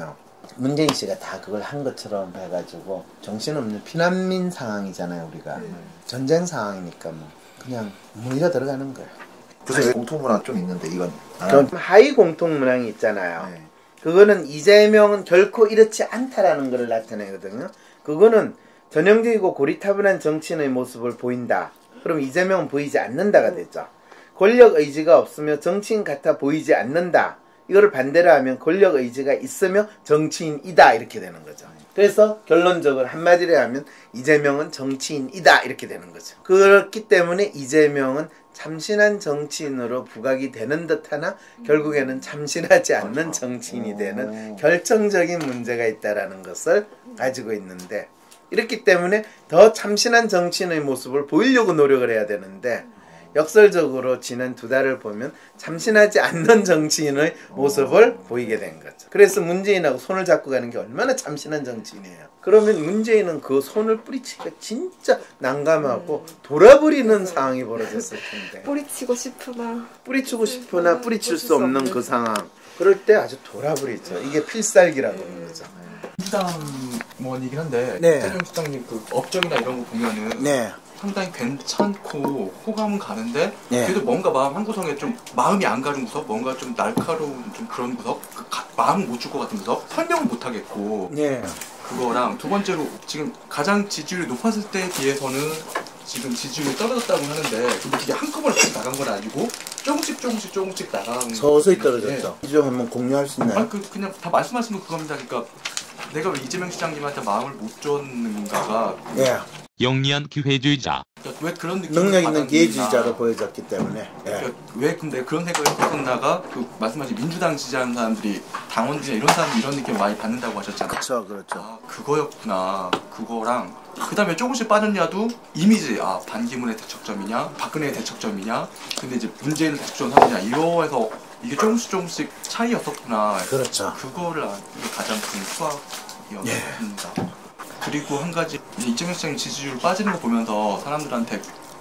문재인 씨가 다 그걸 한 것처럼 해가지고 정신없는 피난민 상황이잖아요. 우리가 음. 전쟁 상황이니까 뭐 그냥 몰려 들어가는 거예요. 무슨 공통문화 좀 있는데 이건 좀 하위 공통문항이 있잖아요. 네. 그거는 이재명은 결코 이렇지 않다라는 걸 나타내거든요. 그거는 전형적이고 고리타분한 정치인의 모습을 보인다. 그럼 이재명은 보이지 않는다가 되죠. 권력 의지가 없으며 정치인 같아 보이지 않는다. 이거를 반대로 하면 권력 의지가 있으며 정치인이다 이렇게 되는 거죠. 그래서 결론적으로 한마디로 하면 이재명은 정치인이다 이렇게 되는 거죠. 그렇기 때문에 이재명은 참신한 정치인으로 부각이 되는 듯하나 결국에는 참신하지 않는 정치인이 되는 결정적인 문제가 있다라는 것을 가지고 있는데, 이렇기 때문에 더 참신한 정치인의 모습을 보이려고 노력을 해야 되는데 역설적으로 지난 두 달을 보면 참신하지 않는 정치인의 모습을 보이게 된 거죠. 그래서 문재인하고 손을 잡고 가는 게 얼마나 참신한 정치인이에요. 그러면 문재인은 그 손을 뿌리치기가 진짜 난감하고 돌아버리는 상황이 벌어졌을 텐데. 뿌리치고 싶으나 뿌리치고 싶으나 뿌리칠 수 없는 그 상황. 그럴 때 아주 돌아버리죠. 이게 필살기라고 하는 거죠. 민주당원이긴 한데 네. 이재명 시장님 그 업적이나 이런 거 보면은 네. 상당히 괜찮고 호감은 가는데 네. 그래도 뭔가 마음 한 구석에 좀 마음이 안 가는 구석, 뭔가 좀 날카로운 좀 그런 구석, 그 가, 마음은 못 줄 것 같은 구석, 설명을 못 하겠고 네. 그거랑 두 번째로 지금 가장 지지율이 높았을 때에 비해서는 지금 지지율이 떨어졌다고 하는데 근데 그게 한꺼번에 나간 건 아니고 조금씩 조금씩 조금씩 나간 서서히 떨어졌죠. 이 점 한번 공유할 수 있나요? 아, 그, 그냥 다 말씀하신 거 그겁니다. 그러니까 내가 왜 이재명 시장님한테 마음을 못 줬는가가 예. 영리한 기회주의자. 그러니까 왜 그런 느낌을 능력 있는 받았나. 기회주의자로 보여졌기 때문에. 예. 그러니까 왜 근데 그런 생각을 했었나가 그 말씀하신 민주당 지지하는 사람들이 당원들이나 이런 사람들 이런 느낌 많이 받는다고 하셨잖아요. 그렇죠, 그렇죠. 아, 그거였구나. 그거랑 그 다음에 조금씩 빠졌냐도 이미지, 아 반기문의 대척점이냐 박근혜의 대척점이냐 근데 이제 문재인의 대척점 하느냐 이거에서 이게 조금씩 조금씩 차이였었구나. 그렇죠. 그거를 아, 이게 가장 큰 수학이었습니다. 예. 그리고 한 가지 이재명 시장님 지지율 빠지는 거 보면서 사람들한테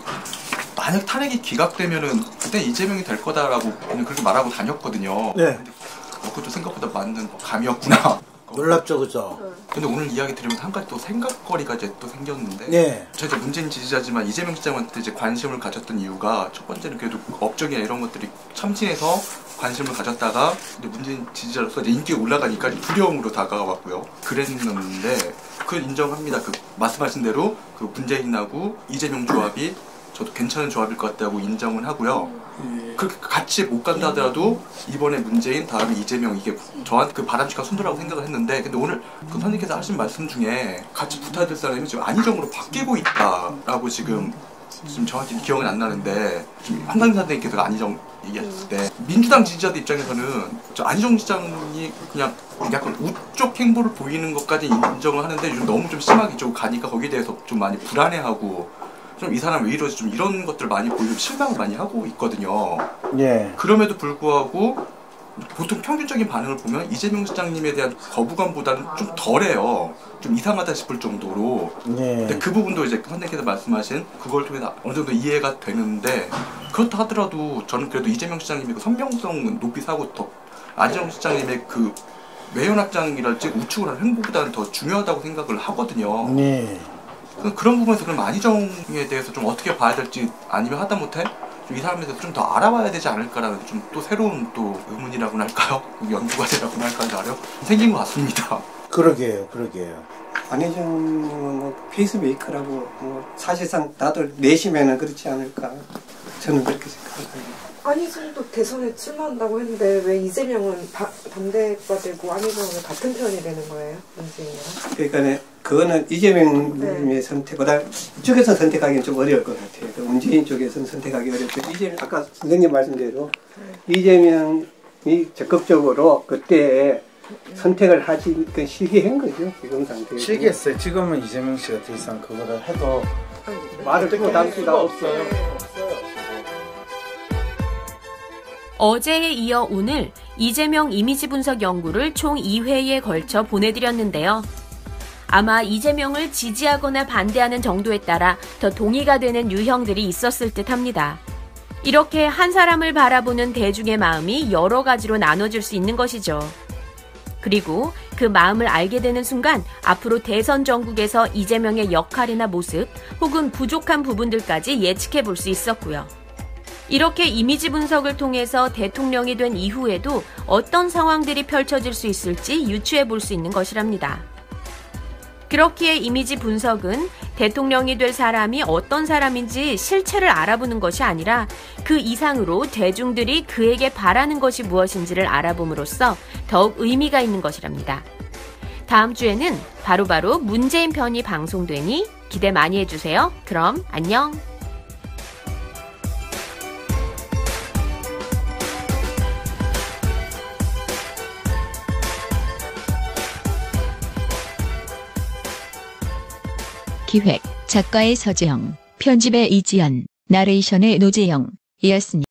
만약 탄핵이 기각되면은 그때 이재명이 될 거다라고 그냥 그렇게 말하고 다녔거든요. 네. 근데 그것도 생각보다 맞는 감이었구나. 놀랍죠, 그죠? 근데 오늘 이야기 들으면서 한 가지 또 생각거리가 이제 또 생겼는데, 네. 저 이제 문재인 지지자지만 이재명 시장한테 이제 관심을 가졌던 이유가 첫 번째는 그래도 업적이나 이런 것들이 참신해서 관심을 가졌다가 이제 문재인 지지자로서 이제 인기가 올라가니까 두려움으로 다가왔고요. 그랬는데 그걸 인정합니다. 그 말씀하신 대로 그 문재인하고 이재명 조합이 저도 괜찮은 조합일 것 같다고 인정을 하고요. 그렇게 같이 못 간다 하더라도 이번에 문재인 다음에 이재명 이게 저한테 그 바람직한 순서라고 생각을 했는데 근데 오늘 그 선생님께서 하신 말씀 중에 같이 붙어야 될 사람이 지금 안희정으로 바뀌고 있다라고 지금 지금 정확히 기억은 안 나는데 지금 한강민 선생님께서 안희정 얘기했을 때 민주당 지지자들 입장에서는 저 안희정 시장이 그냥 약간 우쪽 행보를 보이는 것까지 인정을 하는데 요즘 너무 좀 심하게 좀 가니까 거기에 대해서 좀 많이 불안해하고 좀 이 사람 왜 이러지 좀 이런 것들 많이 보이고 실망을 많이 하고 있거든요. 예. 그럼에도 불구하고 보통 평균적인 반응을 보면 이재명 시장님에 대한 거부감보다는 좀 덜해요. 좀 이상하다 싶을 정도로. 예. 근데 그 부분도 이제 선생님께서 말씀하신 그걸 통해서 어느 정도 이해가 되는데 그렇다 하더라도 저는 그래도 이재명 시장님의 그 선명성은 높이 사고 더 안희정 시장님의 그 매연 확장이랄지 우측을 하는 행보보다는 더 중요하다고 생각을 하거든요. 네. 그런 부분에서 그럼 안희정에 대해서 좀 어떻게 봐야 될지 아니면 하다못해 이 사람에 대해서 좀 더 알아봐야 되지 않을까라는 좀 또 새로운 또 의문이라고나 할까요? 연구과제라고나 할까요? 생긴 것 같습니다. 그러게요, 그러게요. 안희정님은 뭐 페이스메이커라고 뭐 사실상 나도 내심에는 그렇지 않을까 저는 그렇게 생각합니다. 안희정도 대선에 출마한다고 했는데 왜 이재명은 바, 반대가 되고 안희정은 같은 편이 되는 거예요? 문재인이랑? 그러니까 그거는 이재명님의 네. 선택보다 이쪽에서 선택하기는 좀 어려울 것 같아요. 그 문재인 쪽에서는 선택하기 어렵고 이재명 아까 선생님 말씀대로 네. 이재명이 적극적으로 그때 선택을 하지 그 시기한 거죠. 지금 상태에서. 시기했어요. 지금은 이재명 씨가 더 이상 그거를 해도 말을 듣고 달 수가 없어요. 어제에 이어 오늘 이재명 이미지 분석 연구를 총 이 회에 걸쳐 보내드렸는데요. 아마 이재명을 지지하거나 반대하는 정도에 따라 더 동의가 되는 유형들이 있었을 듯 합니다. 이렇게 한 사람을 바라보는 대중의 마음이 여러 가지로 나눠질 수 있는 것이죠. 그리고 그 마음을 알게 되는 순간 앞으로 대선 전국에서 이재명의 역할이나 모습 혹은 부족한 부분들까지 예측해 볼 수 있었고요. 이렇게 이미지 분석을 통해서 대통령이 된 이후에도 어떤 상황들이 펼쳐질 수 있을지 유추해 볼 수 있는 것이랍니다. 그렇기에 이미지 분석은 대통령이 될 사람이 어떤 사람인지 실체를 알아보는 것이 아니라 그 이상으로 대중들이 그에게 바라는 것이 무엇인지를 알아봄으로써 더욱 의미가 있는 것이랍니다. 다음 주에는 바로바로 문재인 편이 방송되니 기대 많이 해주세요. 그럼 안녕. 기획, 작가의 서재영, 편집의 이지연, 나레이션의 노재영 이었습니다.